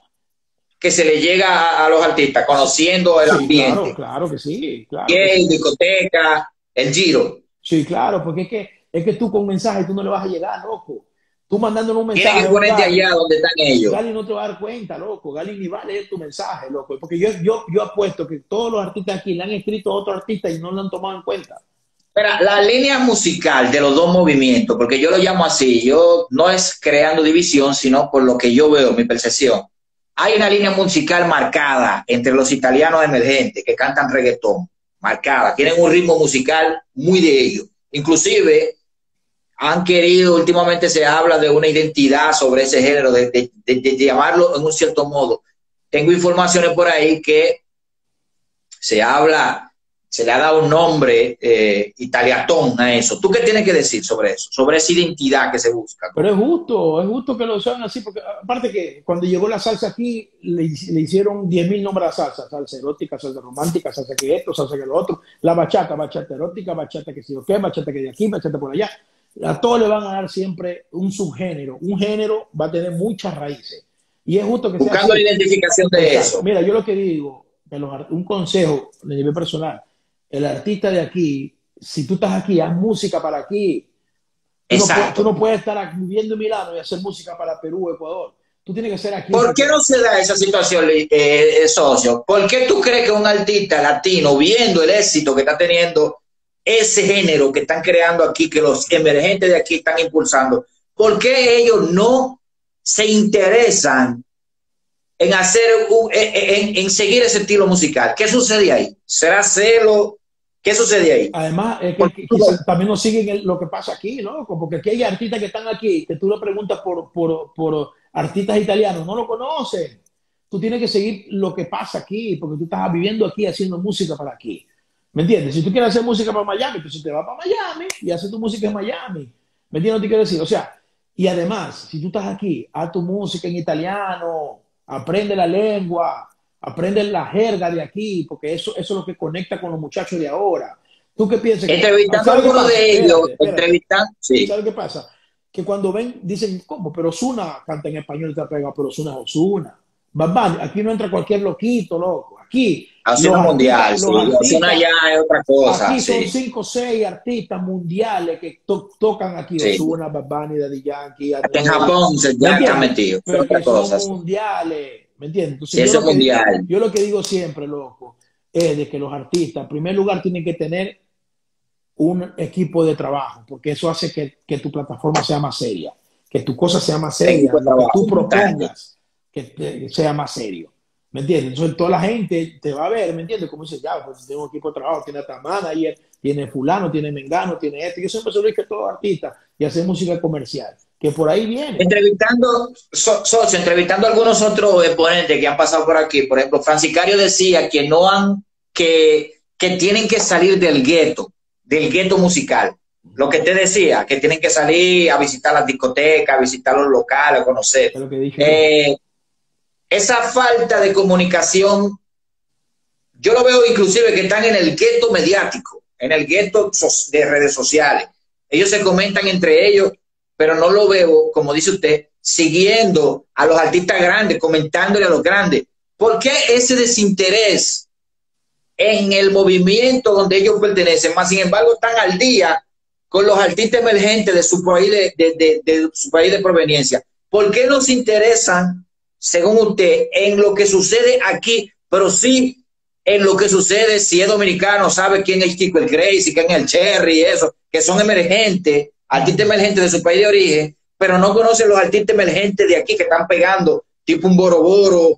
se le llega a los artistas, conociendo el ambiente. Claro que sí. Claro discoteca, el giro. Sí, claro, porque es que tú con mensaje tú no le vas a llegar, loco. Tú mandándole un mensaje. Tienes que ponerte allá donde están ellos. Gali no te va a dar cuenta, loco. Gali ni va a leer tu mensaje, loco. Porque yo apuesto que todos los artistas aquí le han escrito a otro artista y no lo han tomado en cuenta. Pero la línea musical de los dos movimientos, porque yo lo llamo así, yo no es creando división, sino por lo que yo veo, mi percepción. Hay una línea musical marcada entre los italianos emergentes que cantan reggaetón, marcada. Tienen un ritmo musical muy de ellos. Inclusive han querido, últimamente se habla de una identidad sobre ese género, de llamarlo en un cierto modo. Tengo informaciones por ahí que se habla se le ha dado un nombre italiatón a eso. ¿Tú qué tienes que decir sobre eso? Sobre esa identidad que se busca. Pero es justo que lo sean así, porque aparte que cuando llegó la salsa aquí, le hicieron 10.000 nombres a salsa: salsa erótica, salsa romántica, salsa que esto, salsa que lo otro, la bachata, bachata erótica, bachata que sí o qué, bachata que de aquí, bachata por allá. A todos le van a dar siempre un subgénero. Un género va a tener muchas raíces. Y es justo que sea Buscando así. la identificación de Exacto. eso. Mira, yo lo que digo, un consejo de nivel personal: el artista de aquí, si tú estás aquí, haz música para aquí. Tú no puedes estar viviendo en Milano y hacer música para Perú o Ecuador. Tú tienes que ser aquí. ¿Por qué no se da esa situación, socio? ¿Por qué tú crees que un artista latino, viendo el éxito que está teniendo ese género que están creando aquí, que los emergentes de aquí están impulsando, por qué ellos no se interesan en en seguir ese estilo musical? ¿Qué sucede ahí? ¿Será celo? ¿Qué sucede ahí? Además, también nos siguen lo que pasa aquí, ¿no? Porque aquí hay artistas que están aquí, que tú le preguntas por artistas italianos, no lo conocen. Tú tienes que seguir lo que pasa aquí, porque tú estás viviendo aquí, haciendo música para aquí. ¿Me entiendes? Si tú quieres hacer música para Miami, pues te vas para Miami y haces tu música en Miami. ¿Me entiendes lo que te quiero decir? O sea, y además, si tú estás aquí, haz tu música en italiano, aprende la lengua, aprende la jerga de aquí, porque eso es lo que conecta con los muchachos de ahora. ¿Tú qué piensas? Entrevistando a alguno de ellos, entrevistando, sí. ¿Sabes qué pasa? Que cuando ven, dicen, ¿cómo? Pero Ozuna canta en español y te pega, pero Ozuna es Ozuna. Bad Bunny, aquí no entra cualquier loquito, loco. Aquí. Ozuna mundial, sí. Ozuna ya es otra cosa. Aquí sí. son 5 o 6 artistas mundiales que tocan aquí. Sí. Ozuna, Bad Bunny, Daddy Yankee. En Japón ya están metidos. Pero que son mundiales. ¿Me entiendes? Entonces, sí, eso es mundial. Yo lo que digo siempre, loco, es de que los artistas, en primer lugar, tienen que tener un equipo de trabajo, porque eso hace que tu plataforma sea más seria, que tu cosa sea más seria, lo que tú propongas que sea más serio. ¿Me entiendes? Entonces toda la gente te va a ver, ¿me entiendes? Como dice, ya, pues tengo un equipo de trabajo, tiene hasta manager, tiene fulano, tiene mengano, tiene esto. Yo siempre se lo dije a todos los artistas y hacer música comercial, que por ahí viene. Entrevistando, socio, entrevistando a algunos otros exponentes que han pasado por aquí, por ejemplo, Francicario decía que que tienen que salir del gueto musical. Lo que te decía, que tienen que salir a visitar las discotecas, a visitar los locales, a conocer. Es lo que dije. Esa falta de comunicación, yo lo veo inclusive que están en el gueto mediático, en el gueto de redes sociales. Ellos se comentan entre ellos, pero no lo veo, como dice usted, siguiendo a los artistas grandes, comentándole a los grandes. ¿Por qué ese desinterés en el movimiento donde ellos pertenecen? Más sin embargo, están al día con los artistas emergentes de su país de su país de proveniencia. ¿Por qué no se interesan, según usted, en lo que sucede aquí, pero sí en lo que sucede si es dominicano, sabe quién es Kiko el Crazy, quién es el Cherry, eso, que son emergentes, artistas emergentes de su país de origen, pero no conocen los artistas emergentes de aquí que están pegando, tipo un Boro Boro,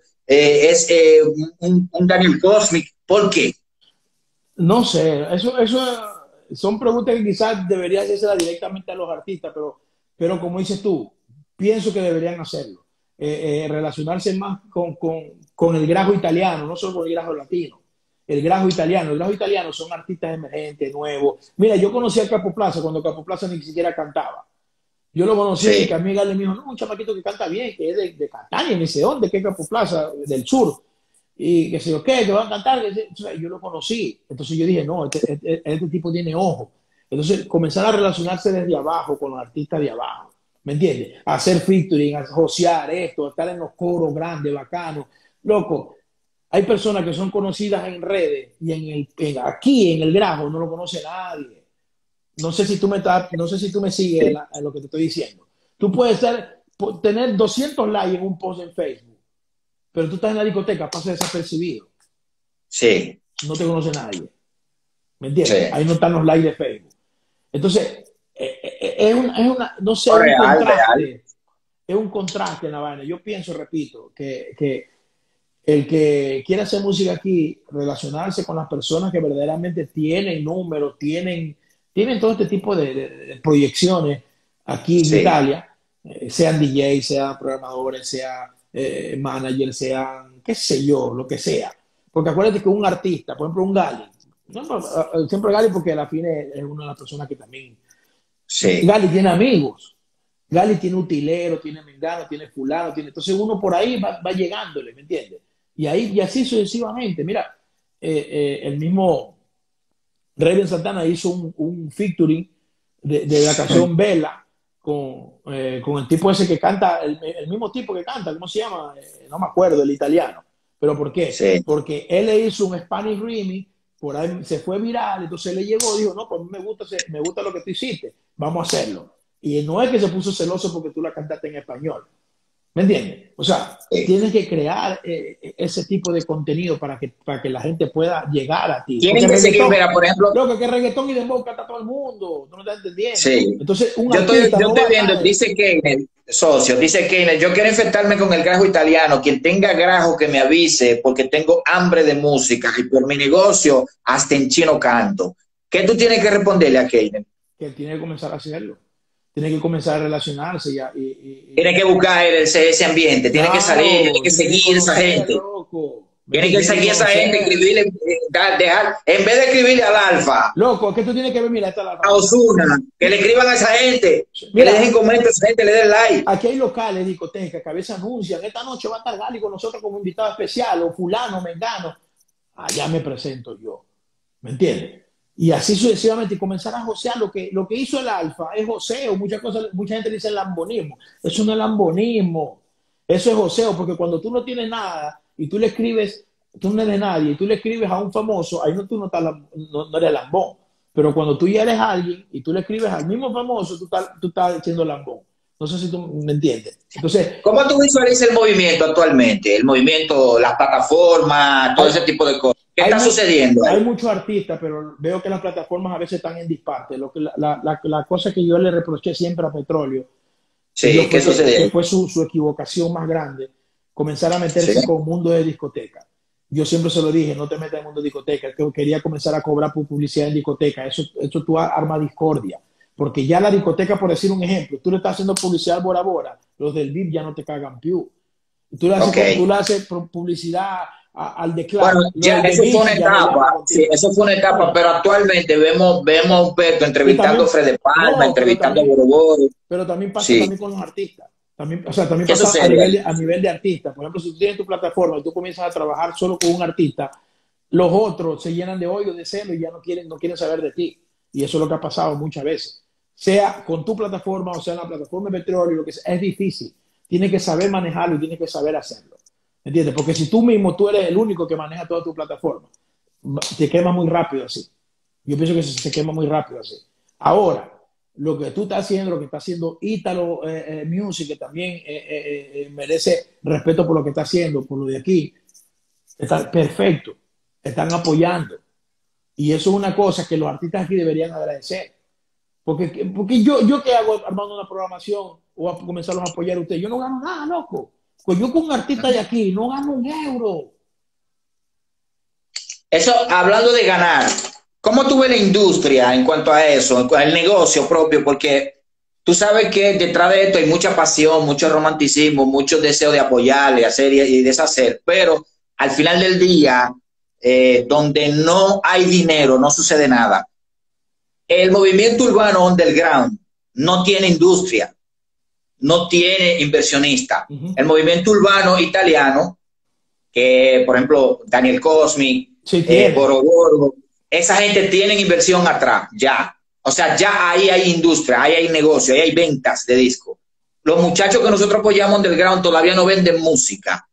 un Daniel Cosmic? ¿Por qué? No sé, eso son preguntas que quizás debería hacerse directamente a los artistas, pero como dices tú, pienso que deberían hacerlo. Relacionarse más con el grajo italiano, no solo con el grajo latino. El grajo italiano son artistas emergentes, nuevos. Mira, yo conocí a Capo Plaza cuando Capo Plaza ni siquiera cantaba. Yo lo conocí y que a mí le dijo, no, un chamaquito que canta bien, que es de Catania, ni sé dónde, que es Capo Plaza, del sur. Y que sé yo qué, que va a cantar. Yo lo conocí. Entonces yo dije, no, este tipo tiene ojo. Entonces comenzar a relacionarse desde abajo con los artistas de abajo. ¿Me entiendes? Hacer featuring, a josear esto, estar en los coros grandes, bacanos. Loco, hay personas que son conocidas en redes y aquí en el Grajo no lo conoce nadie. No sé si tú me sigues en lo que te estoy diciendo. Tú puedes tener 200 likes en un post en Facebook, pero tú estás en la discoteca, pasa desapercibido. Sí. No te conoce nadie. ¿Me entiendes? Sí. Ahí no están los likes de Facebook. Entonces, no sé, es un contraste en la vaina. Yo pienso, repito, que el que quiere hacer música aquí, relacionarse con las personas que verdaderamente tienen números, tienen todo este tipo de proyecciones aquí en Italia, sean DJs, sean programadores, sean managers, sean, qué sé yo, lo que sea. Porque acuérdate que un artista, por ejemplo, un Gali, No, no, siempre Gali, porque a la fin es una de las personas que también... Sí. Gali tiene amigos. Gali tiene utilero, tiene mengano, tiene fulano, tiene... Entonces uno por ahí va llegándole, ¿me entiendes? Y ahí, y así sucesivamente. Mira, el mismo Raven Santana hizo un featuring de la canción Vela con el tipo ese que canta, el mismo tipo que canta, ¿cómo se llama? No me acuerdo, el italiano. ¿Pero por qué? Sí. Porque él le hizo un Spanish remix, por ahí se fue viral, entonces le llegó, dijo, no, pues a mí me gusta lo que tú hiciste, vamos a hacerlo. Y no es que se puso celoso porque tú la cantaste en español. ¿Me entiendes? O sea, Sí. tienes que crear ese tipo de contenido para que la gente pueda llegar a ti. Tienen Porque que seguir, reggaetón, mira, por ejemplo, loco, que reggaetón y dembow canta todo el mundo, tú no estás entendiendo. sí. Entonces, un Yo estoy, artista yo no estoy va a viendo, estar... dice Keiner, socio, dice Keiner, yo quiero infectarme con el grajo italiano. Quien tenga grajo que me avise, porque tengo hambre de música y por mi negocio hasta en chino canto. ¿Qué tú tienes que responderle a Keiner? que tiene que comenzar a hacerlo. Tiene que comenzar a relacionarse ya. Tiene que buscar ese ambiente, tiene que Claro, salir, tiene que seguir esa conocer, gente. loco. Tiene que seguir esa gente, Conocer. escribirle, dejar, en vez de escribirle al Alfa, Loco, es que tú tienes que ver, mira, esta es la a Ozuna, que le escriban a esa gente, que le Mira, dejen comentarios a esa gente, le den like. aquí hay locales, discotecas, que a veces anuncian, esta noche va a estar Gali con nosotros como invitado especial, o fulano, mengano. Allá me presento yo. ¿Me entiendes? Y así sucesivamente, y comenzar a josear lo que hizo el Alfa, es joseo, muchas cosas, mucha gente dice lambonismo. Eso no es lambonismo, eso es joseo, porque cuando tú no tienes nada y tú le escribes, tú no eres nadie, y tú le escribes a un famoso, ahí no, tú no, estás, no eres lambón. Pero cuando tú ya eres alguien y tú le escribes al mismo famoso, tú estás siendo lambón. No sé si tú me entiendes. Entonces, ¿Cómo tú visualizas el movimiento actualmente? El movimiento, las plataformas, todo hay, ese tipo de cosas. ¿Qué hay, está sucediendo hay ahí? muchos artistas, pero veo que las plataformas a veces están en disparte. La cosa que yo le reproché siempre a Petróleo, Sí, ¿qué sucede que ahí? fue su equivocación más grande, comenzar a Sí. meterse con el mundo de discoteca. Yo siempre se lo dije, no te metas en el mundo de discoteca, que quería comenzar a cobrar por publicidad en discoteca. Eso tú arma discordia. Porque ya la discoteca, por decir un ejemplo, tú le estás haciendo publicidad al Bora Bora, los del VIP ya no te cagan piu. Ok. Tú le haces publicidad al de Club, Bueno, los ya de eso fue una Vinci ya no llaman etapa, sí, contigo. eso fue una etapa, pero actualmente vemos a un Peto Y entrevistando a también, Fred Palma, no, entrevistando a Boroboro. pero también pasa Sí. también con los artistas. También, o sea, también ¿Qué pasa sucede ahí? a nivel de artista. Por ejemplo, si tú tienes tu plataforma y tú comienzas a trabajar solo con un artista, los otros se llenan de odio, de celo y ya no quieren saber de ti. Y eso es lo que ha pasado muchas veces. Sea con tu plataforma o sea en la plataforma de petróleo, lo que sea, es difícil. Tienes que saber manejarlo y tienes que saber hacerlo. ¿Entiendes? Porque si tú mismo, tú eres el único que maneja toda tu plataforma, te quema muy rápido así. Yo pienso que se quema muy rápido así. Ahora, lo que tú estás haciendo, lo que está haciendo Ítalo Music, que también merece respeto por lo que está haciendo, por lo de aquí, está perfecto, están apoyando. Y eso es una cosa que los artistas aquí deberían agradecer. Porque yo ¿qué hago armando una programación o a comenzarlos a apoyar a ustedes? Yo no gano nada, loco. Pues yo con un artista de aquí no gano un euro. Eso, hablando de ganar, ¿cómo tú ves la industria en cuanto a eso, el negocio propio? Porque tú sabes que detrás de esto hay mucha pasión, mucho romanticismo, mucho deseo de apoyar, de hacer y deshacer, pero al final del día, donde no hay dinero, no sucede nada. El movimiento urbano underground no tiene industria, no tiene inversionista. El movimiento urbano italiano, que por ejemplo Daniel Cosmi, Sí, tiene. Boro Boro, esa gente tiene inversión atrás, ya. O sea, ya ahí hay industria, ahí hay negocio, ahí hay ventas de discos. Los muchachos que nosotros apoyamos underground todavía no venden música.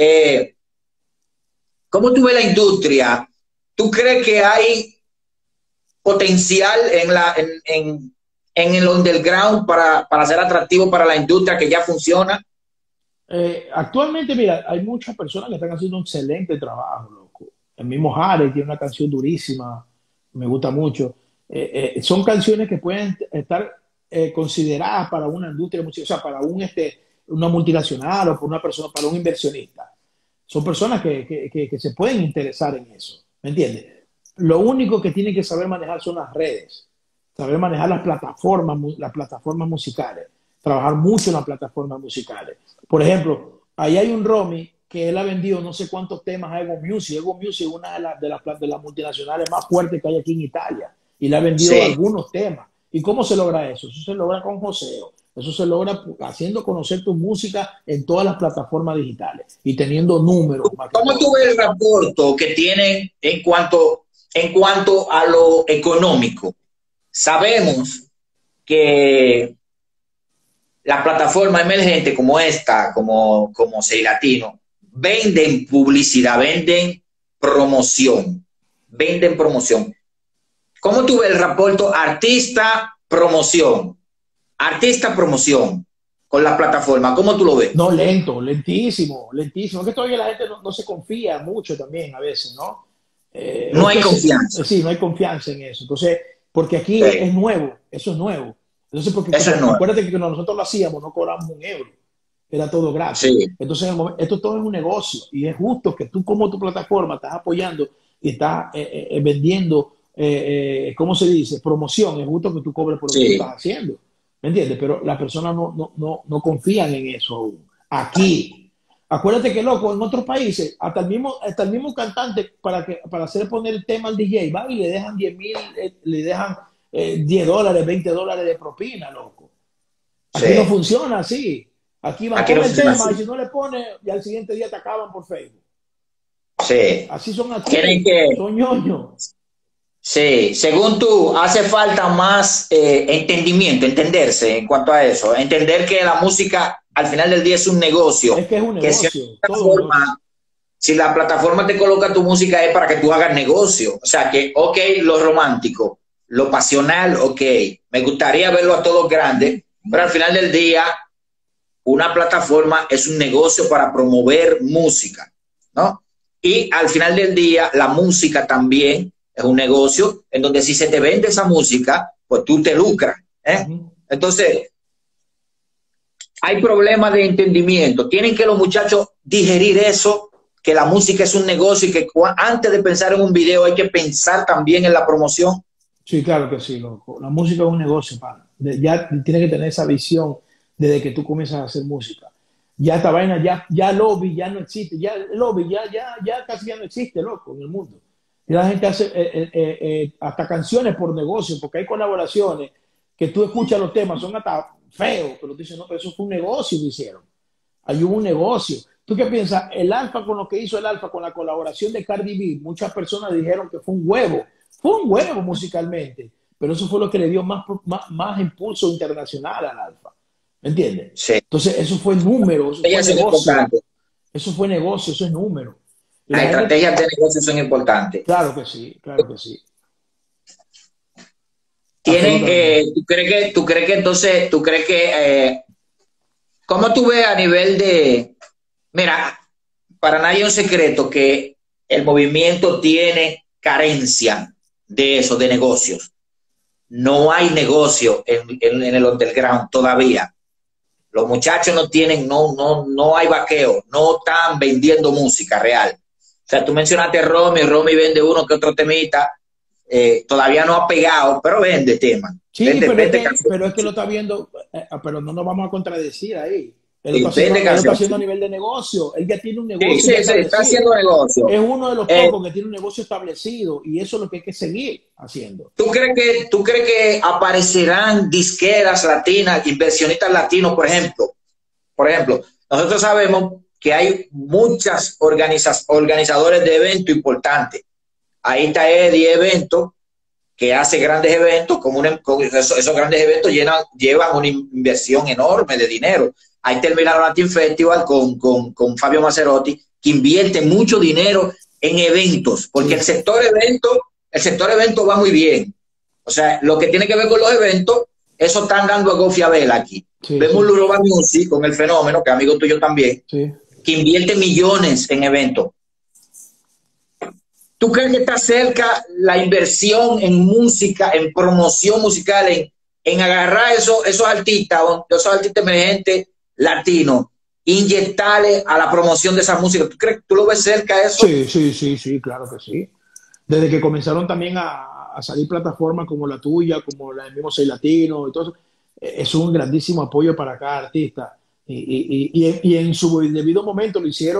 ¿Cómo tú ves la industria? ¿Tú crees que hay potencial en el underground para ser atractivo para la industria que ya funciona? Actualmente, mira, hay muchas personas que están haciendo un excelente trabajo, loco. El mismo Jare tiene una canción durísima, me gusta mucho. Son canciones que pueden estar consideradas para una industria musical, o sea, para una multinacional o para una persona, para un inversionista. Son personas que se pueden interesar en eso, ¿me entiendes? Lo único que tienen que saber manejar son las redes, saber manejar las plataformas musicales, trabajar mucho en las plataformas musicales. Por ejemplo, ahí hay un Romy que él ha vendido no sé cuántos temas a Ego Music. Ego Music es una de las multinacionales más fuertes que hay aquí en Italia. Y le ha vendido Sí. algunos temas. ¿Y cómo se logra eso? Eso se logra con joseo. Eso se logra haciendo conocer tu música en todas las plataformas digitales y teniendo números. ¿Cómo tú ves el rapporto que tienen en cuanto a lo económico? Sabemos que las plataformas emergentes como esta, como Sei Latino, venden publicidad, venden promoción. ¿Cómo tú ves el rapporto artista-promoción? Artista-promoción con la plataforma, ¿cómo tú lo ves? No, lento, lentísimo, lentísimo. Es que todavía la gente no se confía mucho también a veces, ¿no? No hay confianza. Sí, no hay confianza en eso. Entonces, porque aquí Sí. es nuevo, eso es nuevo. Entonces, porque Eso es nuevo. acuérdate que cuando nosotros lo hacíamos no cobramos un euro, era todo gratis. Sí. Entonces, esto todo es un negocio y es justo que tú como tu plataforma estás apoyando y estás vendiendo, ¿cómo se dice? Promoción. Es justo que tú cobres por lo que tú estás haciendo. ¿Me entiendes? Pero las personas no confían en eso aún. Aquí. Acuérdate que, loco, en otros países, hasta el mismo cantante, para hacer poner el tema al DJ, va y le dejan 10,000, le dejan $10, $20 de propina, loco. Aquí Sí. no funciona así. Aquí van a poner el tema y si no le pone, y al siguiente día te acaban por Facebook. Sí. Así son aquí. Tienen que... Son ñoños. Sí, según tú, hace falta más entenderse en cuanto a eso, entender que la música al final del día es un negocio. Es que es un negocio. Si la plataforma te coloca tu música es para que tú hagas negocio. O sea que, ok, lo romántico, lo pasional, ok, me gustaría verlo a todos grandes, pero al final del día, una plataforma es un negocio para promover música, ¿no? Y al final del día, la música también es un negocio en donde si se te vende esa música, pues tú te lucras. Entonces, hay problemas de entendimiento. Tienen que los muchachos digerir eso, que la música es un negocio y que antes de pensar en un video hay que pensar también en la promoción. Sí, claro que sí, loco. La música es un negocio, pana. Ya tienes que tener esa visión desde que tú comienzas a hacer música. Ya esta vaina, ya lobby ya no existe. Ya lobby ya casi ya no existe, loco, en el mundo. Y la gente hace hasta canciones por negocio, porque hay colaboraciones que tú escuchas los temas, son hasta feos, pero tú dices, no, pero eso fue un negocio que hicieron. Hay un negocio. ¿Tú qué piensas? El Alfa, con lo que hizo el Alfa, con la colaboración de Cardi B, muchas personas dijeron que fue un huevo. Fue un huevo musicalmente, pero eso fue lo que le dio más impulso internacional al Alfa. ¿Me entiendes? Sí. Entonces, eso fue número, eso fue negocio. Eso fue negocio, eso es número. Las estrategias de negocio son importantes. Claro que sí, claro que sí. ¿Tú crees que entonces, cómo tú ves a nivel de, mira, para nadie es un secreto que el movimiento tiene carencia de eso, de negocios. No hay negocio en el underground todavía. Los muchachos no hay vaqueo, no están vendiendo música real. O sea, tú mencionaste Romy vende uno que otro temita, todavía no ha pegado, pero vende temas. Sí, pero es que lo está viendo, pero no nos vamos a contradecir ahí. Él lo está haciendo a nivel de negocio. Él ya tiene un negocio. Sí, está haciendo negocio. Es uno de los pocos que tiene un negocio establecido y eso es lo que hay que seguir haciendo. ¿Tú crees que aparecerán disqueras latinas, inversionistas latinos, por ejemplo? Por ejemplo, nosotros sabemos que hay muchas organizadores de eventos importantes. Ahí está Eddie Evento, que hace grandes eventos, esos grandes eventos llevan una inversión enorme de dinero. Ahí está el Milano Latin Festival con Fabio Macerotti, que invierte mucho dinero en eventos, porque el sector evento va muy bien. O sea, lo que tiene que ver con los eventos, eso están dando a Gofiabel aquí. Sí, vemos Luroba Music con El Fenómeno, que es amigo tuyo también, que invierte millones en eventos. ¿Tú crees que está cerca la inversión en música, en promoción musical, en agarrar esos artistas emergentes latinos, inyectarle a la promoción de esa música? ¿Tú lo ves cerca eso? Sí, claro que sí. Desde que comenzaron también a salir plataformas como la tuya, como la del mismo Sei Latino y todo eso, es un grandísimo apoyo para cada artista. Y en su debido momento lo hicieron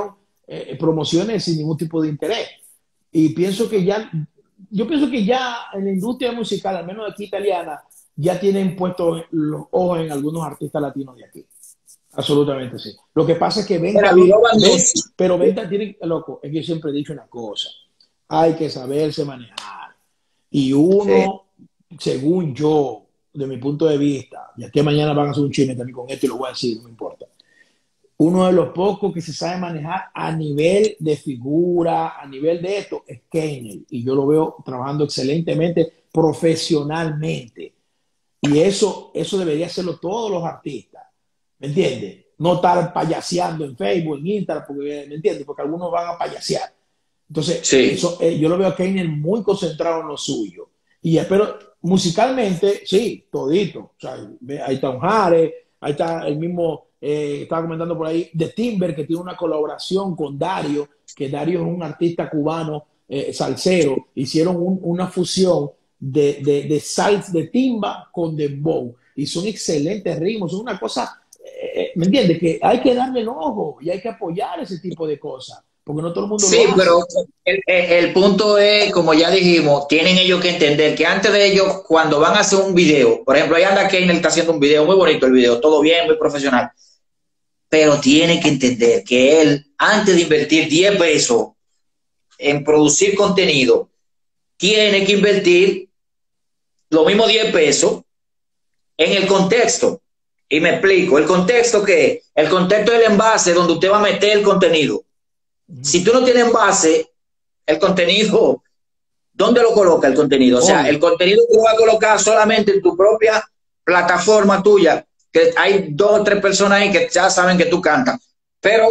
promociones sin ningún tipo de interés. Y yo pienso que ya en la industria musical, al menos aquí italiana, ya tienen puestos los ojos en algunos artistas latinos de aquí. Absolutamente sí. Lo que pasa es que Venta tiene, loco, es que yo siempre he dicho una cosa, hay que saberse manejar. Y uno, según yo, de mi punto de vista, y aquí mañana van a hacer un chisme también con esto y lo voy a decir, no me importa. Uno de los pocos que se sabe manejar a nivel de figura, a nivel de esto, es Keiner. Y yo lo veo trabajando excelentemente, profesionalmente. Y eso debería hacerlo todos los artistas. ¿Me entiendes? No estar payaseando en Facebook, en Instagram, porque, ¿me entiendes? Porque algunos van a payasear. Entonces, yo lo veo a Keiner muy concentrado en lo suyo. Y espero, musicalmente, sí, todito. O sea, ahí está un Jare, ahí está el mismo, estaba comentando por ahí, de Timber, que tiene una colaboración con Dario, que Dario es un artista cubano, salsero. Hicieron una fusión de salsa, de timba con dembow. Y son excelentes ritmos, son una cosa, ¿me entiendes? Que hay que darle el ojo y hay que apoyar ese tipo de cosas. Porque no todo el mundo lo hace. Pero el punto es, como ya dijimos, tienen ellos que entender que antes de ellos, cuando van a hacer un video, por ejemplo, ahí anda Keiner, está haciendo un video, muy bonito el video, todo bien, muy profesional, pero tiene que entender que él, antes de invertir 10 pesos en producir contenido, tiene que invertir los mismos 10 pesos en el contexto. Y me explico, ¿el contexto qué es? El contexto es el envase donde usted va a meter el contenido. Si tú no tienes en base el contenido, ¿dónde lo coloca el contenido? O sea, el contenido tú lo vas a colocar solamente en tu propia plataforma tuya, que hay 2 o 3 personas ahí que ya saben que tú cantas, pero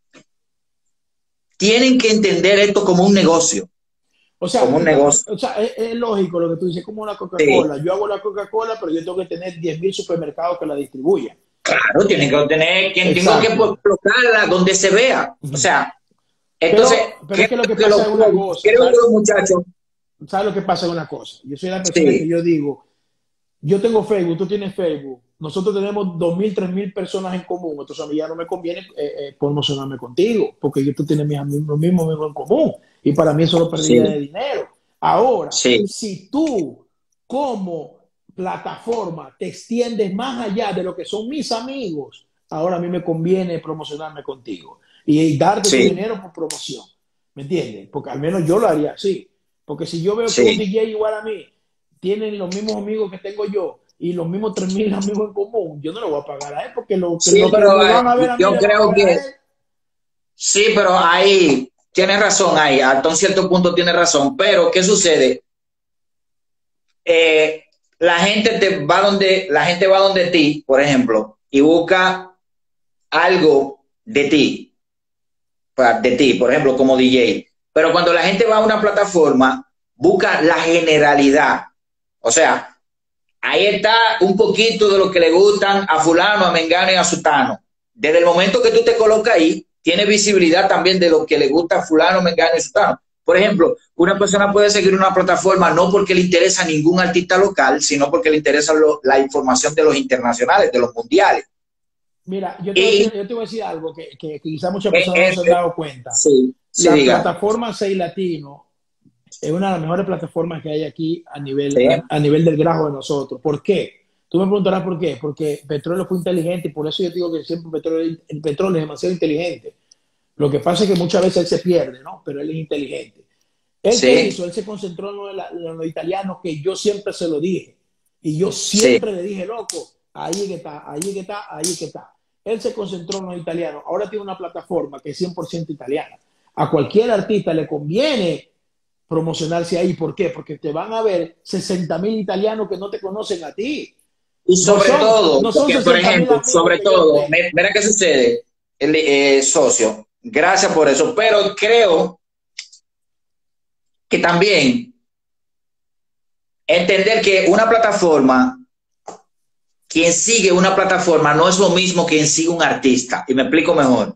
tienen que entender esto como un negocio. O sea, como un negocio. O sea, es lógico lo que tú dices, como una Coca-Cola. Sí. Yo hago la Coca-Cola, pero yo tengo que tener 10.000 supermercados que la distribuyan. Claro, tienen que tener, tengo que colocarla donde se vea. O sea, entonces, pero es que lo que pasa es una cosa. Creo que los muchachos. ¿Sabes lo que pasa? Es una cosa. Yo soy la persona que yo digo, yo tengo Facebook, tú tienes Facebook, nosotros tenemos 2.000, 3.000 personas en común, entonces a mí ya no me conviene promocionarme contigo, porque tú tienes los mismos en común, y para mí eso es pérdida de dinero. Ahora, si tú como plataforma te extiendes más allá de lo que son mis amigos, ahora a mí me conviene promocionarme contigo y darte tu dinero por promoción, ¿me entiendes? Porque al menos yo lo haría así, porque si yo veo que un DJ igual a mí tienen los mismos amigos que tengo yo y los mismos 3.000 amigos en común, yo no lo voy a pagar a él porque lo van a ver a mí. Yo creo que sí, pero ahí tienes razón, ahí hasta un cierto punto tienes razón, pero ¿qué sucede? La gente va donde ti, por ejemplo, y busca algo de ti, por ejemplo, como DJ, pero cuando la gente va a una plataforma, busca la generalidad. O sea, ahí está un poquito de lo que le gustan a fulano, a mengano y a sutano. Desde el momento que tú te colocas ahí, tiene visibilidad también de lo que le gusta a fulano, mengano y sutano. Por ejemplo, una persona puede seguir una plataforma no porque le interesa a ningún artista local, sino porque le interesa la información de los internacionales, de los mundiales. Mira, yo te voy a decir algo que quizás muchas personas no se han dado cuenta. La plataforma 6 Latino es una de las mejores plataformas que hay aquí a nivel del grajo de nosotros. ¿Por qué? Tú me preguntarás por qué. Porque Petróleo fue inteligente y por eso yo digo que siempre el Petróleo es demasiado inteligente. Lo que pasa es que muchas veces él se pierde, ¿no? Pero él es inteligente. Él se concentró en los italianos, que yo siempre se lo dije. Y yo siempre le dije, loco, ahí que está, ahí que está, ahí que está. Él se concentró en los italianos. Ahora tiene una plataforma que es 100% italiana. A cualquier artista le conviene promocionarse ahí. ¿Por qué? Porque te van a ver 60.000 italianos que no te conocen a ti. Y sobre todo, porque, por ejemplo, sobre todo, mira qué sucede, socio, gracias por eso, pero creo que también entender que una plataforma, quien sigue una plataforma no es lo mismo que quien sigue un artista, y me explico mejor.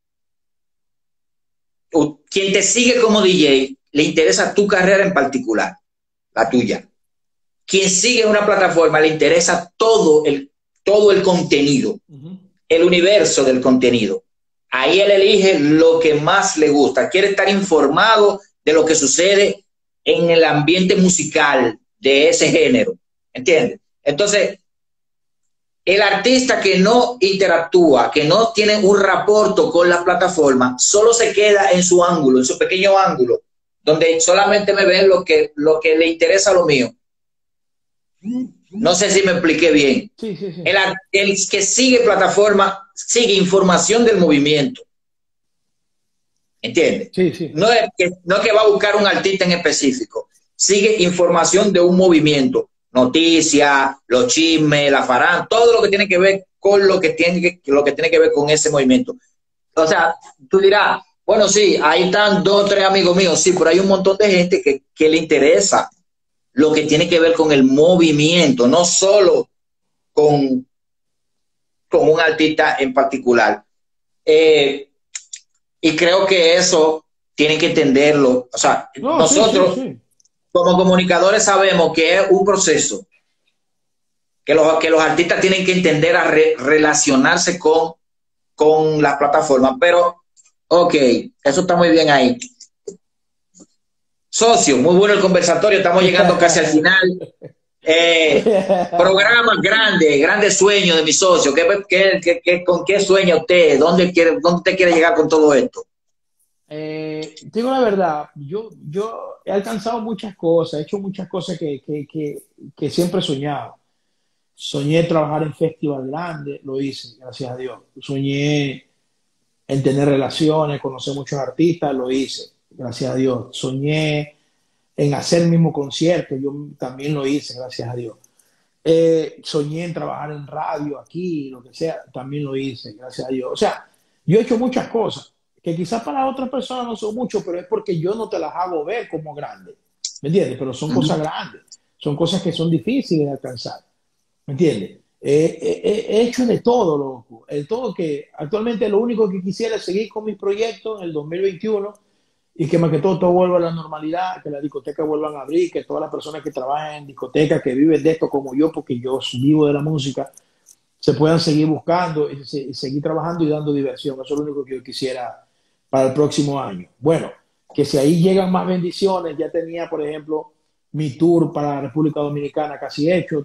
Quien te sigue como DJ, le interesa tu carrera en particular, la tuya. Quien sigue una plataforma le interesa todo el contenido, el universo del contenido. Ahí él elige lo que más le gusta. Quiere estar informado de lo que sucede en el ambiente musical de ese género. ¿Entiendes? Entonces, el artista que no interactúa, que no tiene un rapporto con la plataforma, solo se queda en su ángulo, en su pequeño ángulo, donde solamente me ven lo que le interesa a lo mío. No sé si me expliqué bien. Sí, sí, sí. El que sigue plataforma, sigue información del movimiento. ¿Entiendes? Sí, sí. No es que va a buscar un artista en específico. Sigue información de un movimiento. Noticias, los chismes, la farán, todo lo que tiene que ver con lo que tiene que ver con ese movimiento. O sea, tú dirás, bueno, sí, ahí están 2 o 3 amigos míos, sí, pero hay un montón de gente que le interesa lo que tiene que ver con el movimiento, no solo con un artista en particular. Y creo que eso tienen que entenderlo. O sea, No, nosotros sí. como comunicadores sabemos que es un proceso, que los artistas tienen que entender a relacionarse con las plataformas. Pero, ok, eso está muy bien ahí. Socio, muy bueno el conversatorio, estamos llegando casi al final. Programas grandes sueños de mi socio. ¿Con qué sueña usted? ¿Dónde usted quiere llegar con todo esto? Digo la verdad, yo he alcanzado muchas cosas, he hecho muchas cosas que siempre he soñado. Soñé trabajar en festival grande, lo hice, gracias a Dios. Soñé en tener relaciones, conocer muchos artistas, lo hice, gracias a Dios. Soñé en hacer el mismo concierto, yo también lo hice, gracias a Dios. Soñé en trabajar en radio aquí, lo que sea, también lo hice, gracias a Dios. O sea, yo he hecho muchas cosas que quizás para otras personas no son mucho, pero es porque yo no te las hago ver como grandes, ¿me entiendes? Pero son cosas grandes, son cosas que son difíciles de alcanzar, ¿me entiendes? He hecho de todo, loco, el todo, que actualmente lo único que quisiera es seguir con mis proyectos en el 2021 y que más que todo vuelva a la normalidad, que las discotecas vuelvan a abrir, que todas las personas que trabajan en discotecas, que viven de esto como yo, porque yo vivo de la música, se puedan seguir buscando y seguir trabajando y dando diversión. Eso es lo único que yo quisiera para el próximo año. Bueno, que si ahí llegan más bendiciones, ya tenía, por ejemplo, mi tour para la República Dominicana casi hecho,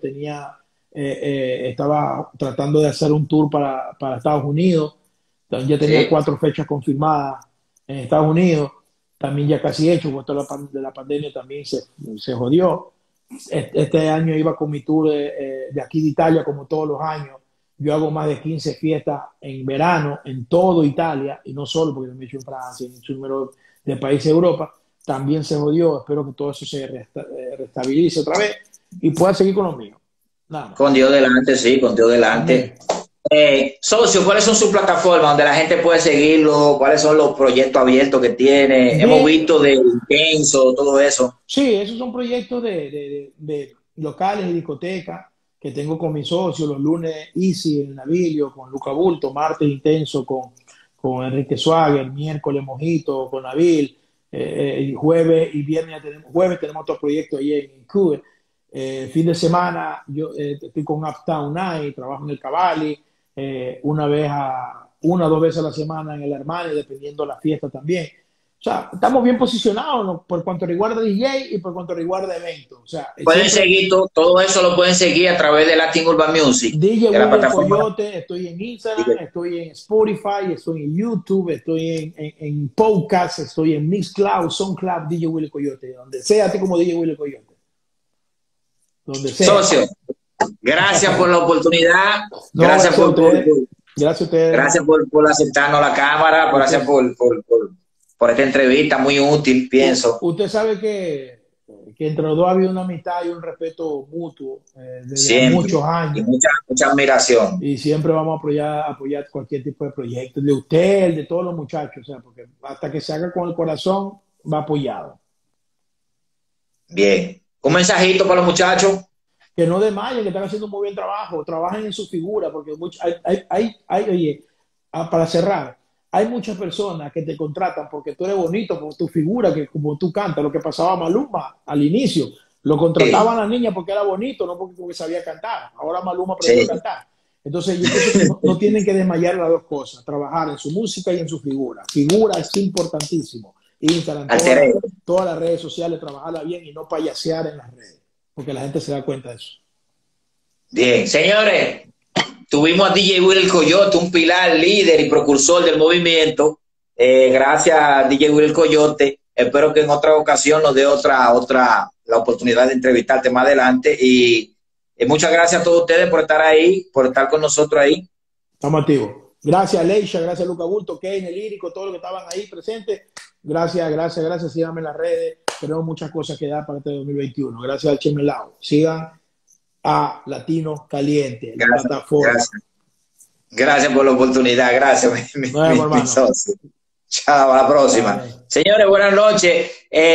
estaba tratando de hacer un tour para Estados Unidos, ya tenía 4 fechas confirmadas en Estados Unidos, también ya casi hecho, porque esto de la pandemia también se jodió. Este año iba con mi tour de aquí de Italia, como todos los años. Yo hago más de 15 fiestas en verano en todo Italia, y no solo porque me he hecho en Francia, en un número de países de Europa. También se jodió. Espero que todo eso se restabilice otra vez y pueda seguir con lo mío. Nada más. Con Dios delante, sí, con Dios delante. Socio, ¿cuáles son sus plataformas donde la gente puede seguirlo? ¿Cuáles son los proyectos abiertos que tiene? Hemos visto de Intenso, todo eso. Sí, esos son proyectos de locales y discotecas que tengo con mis socios. Los lunes Easy en Navilio con Luca Bulto, martes Intenso con Enrique Swagger, miércoles Mojito con Nabil, y jueves y viernes tenemos otro proyecto ahí en Cuba. Fin de semana yo estoy con Uptown Night, trabajo en el Cavalli, una o 2 veces a la semana en el Armani, dependiendo de la fiesta también. O sea, estamos bien posicionados, ¿no? Por cuanto recuerda DJ y por cuanto recuerda eventos. O sea, pueden seguir todo eso, lo pueden seguir a través de Latin Urban Music. DJ Willy Coyote, estoy en Instagram, estoy en Spotify, estoy en YouTube, estoy en podcast, estoy en Mixcloud, SoundCloud, DJ Willy Coyote, donde sea, así como DJ Willy Coyote. Donde sea. Socio, gracias por la oportunidad. Gracias a ustedes. Gracias por aceptarnos la cámara, gracias por esta entrevista muy útil, pienso. Usted sabe que entre los dos ha habido una amistad y un respeto mutuo desde muchos años. Y mucha admiración. Y siempre vamos a apoyar cualquier tipo de proyecto, de usted, el de todos los muchachos, o sea, porque hasta que se haga con el corazón, va apoyado. Bien. Un mensajito para los muchachos. Que no desmayen, que están haciendo un muy buen trabajo, trabajen en su figura, porque oye, para cerrar, hay muchas personas que te contratan porque tú eres bonito, por tu figura, que como tú cantas, lo que pasaba a Maluma al inicio, lo contrataban a la niña porque era bonito, no porque sabía cantar. Ahora Maluma aprendió a cantar. Entonces yo pienso que no tienen que desmayar las dos cosas, trabajar en su música y en su figura. Figura es importantísimo. Instagram, Alter ego. todas las redes sociales, trabajarla bien y no payasear en las redes, porque la gente se da cuenta de eso. Bien, señores, tuvimos a DJ Will el Coyote, un pilar, líder y precursor del movimiento. Gracias a DJ Will el Coyote. Espero que en otra ocasión nos dé la oportunidad de entrevistarte más adelante. Y muchas gracias a todos ustedes por estar ahí, por estar con nosotros ahí. Estamos activos. Gracias, Leisha, gracias, Luca Bulto, Kane, el Lírico, todos los que estaban ahí presentes. Gracias. Síganme en las redes. Tenemos muchas cosas que dar para este 2021. Gracias al Chemelao. Sigan a Latino Caliente, la plataforma. Gracias por la oportunidad. Gracias, mi socio. Chao, a la próxima. Bye. Señores, buenas noches.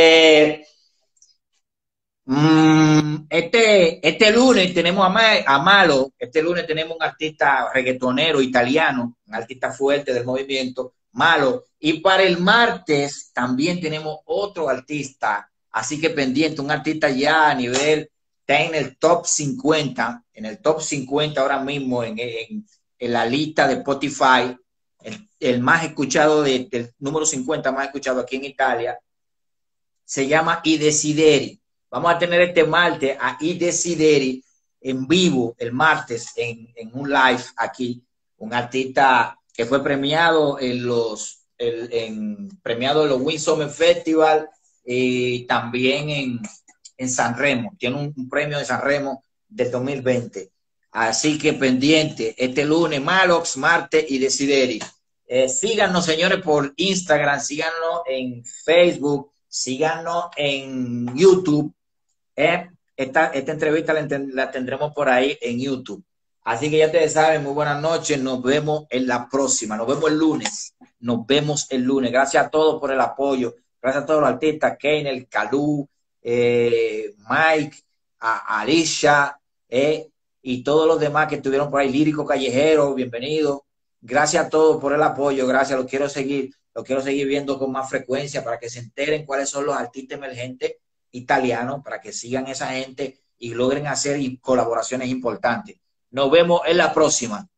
Este lunes tenemos a Malo. Este lunes tenemos un artista reggaetonero italiano, un artista fuerte del movimiento, Malo. Y para el martes también tenemos otro artista, así que pendiente, un artista ya a nivel, está en el top 50, ahora mismo en la lista de Spotify, el más escuchado, del número 50 más escuchado aquí en Italia, se llama I Desideri. Vamos a tener este martes a I Desideri en vivo, el martes, en un live aquí, un artista que fue premiado en los Win Summer Festival y también en San Remo. Tiene un premio de San Remo del 2020. Así que pendiente, este lunes, Malox, martes y Desideri. Síganos, señores, por Instagram, síganos en Facebook, síganos en YouTube. Esta entrevista la tendremos por ahí en YouTube. Así que ya ustedes saben, muy buenas noches. Nos vemos en la próxima. Nos vemos el lunes. Gracias a todos por el apoyo. Gracias a todos los artistas, Keiner, Calú, Mike, a Alicia, y todos los demás que estuvieron por ahí, Lírico Callejero, bienvenido. Gracias a todos por el apoyo, gracias, los quiero seguir viendo con más frecuencia para que se enteren cuáles son los artistas emergentes italianos, para que sigan esa gente y logren hacer colaboraciones importantes. Nos vemos en la próxima.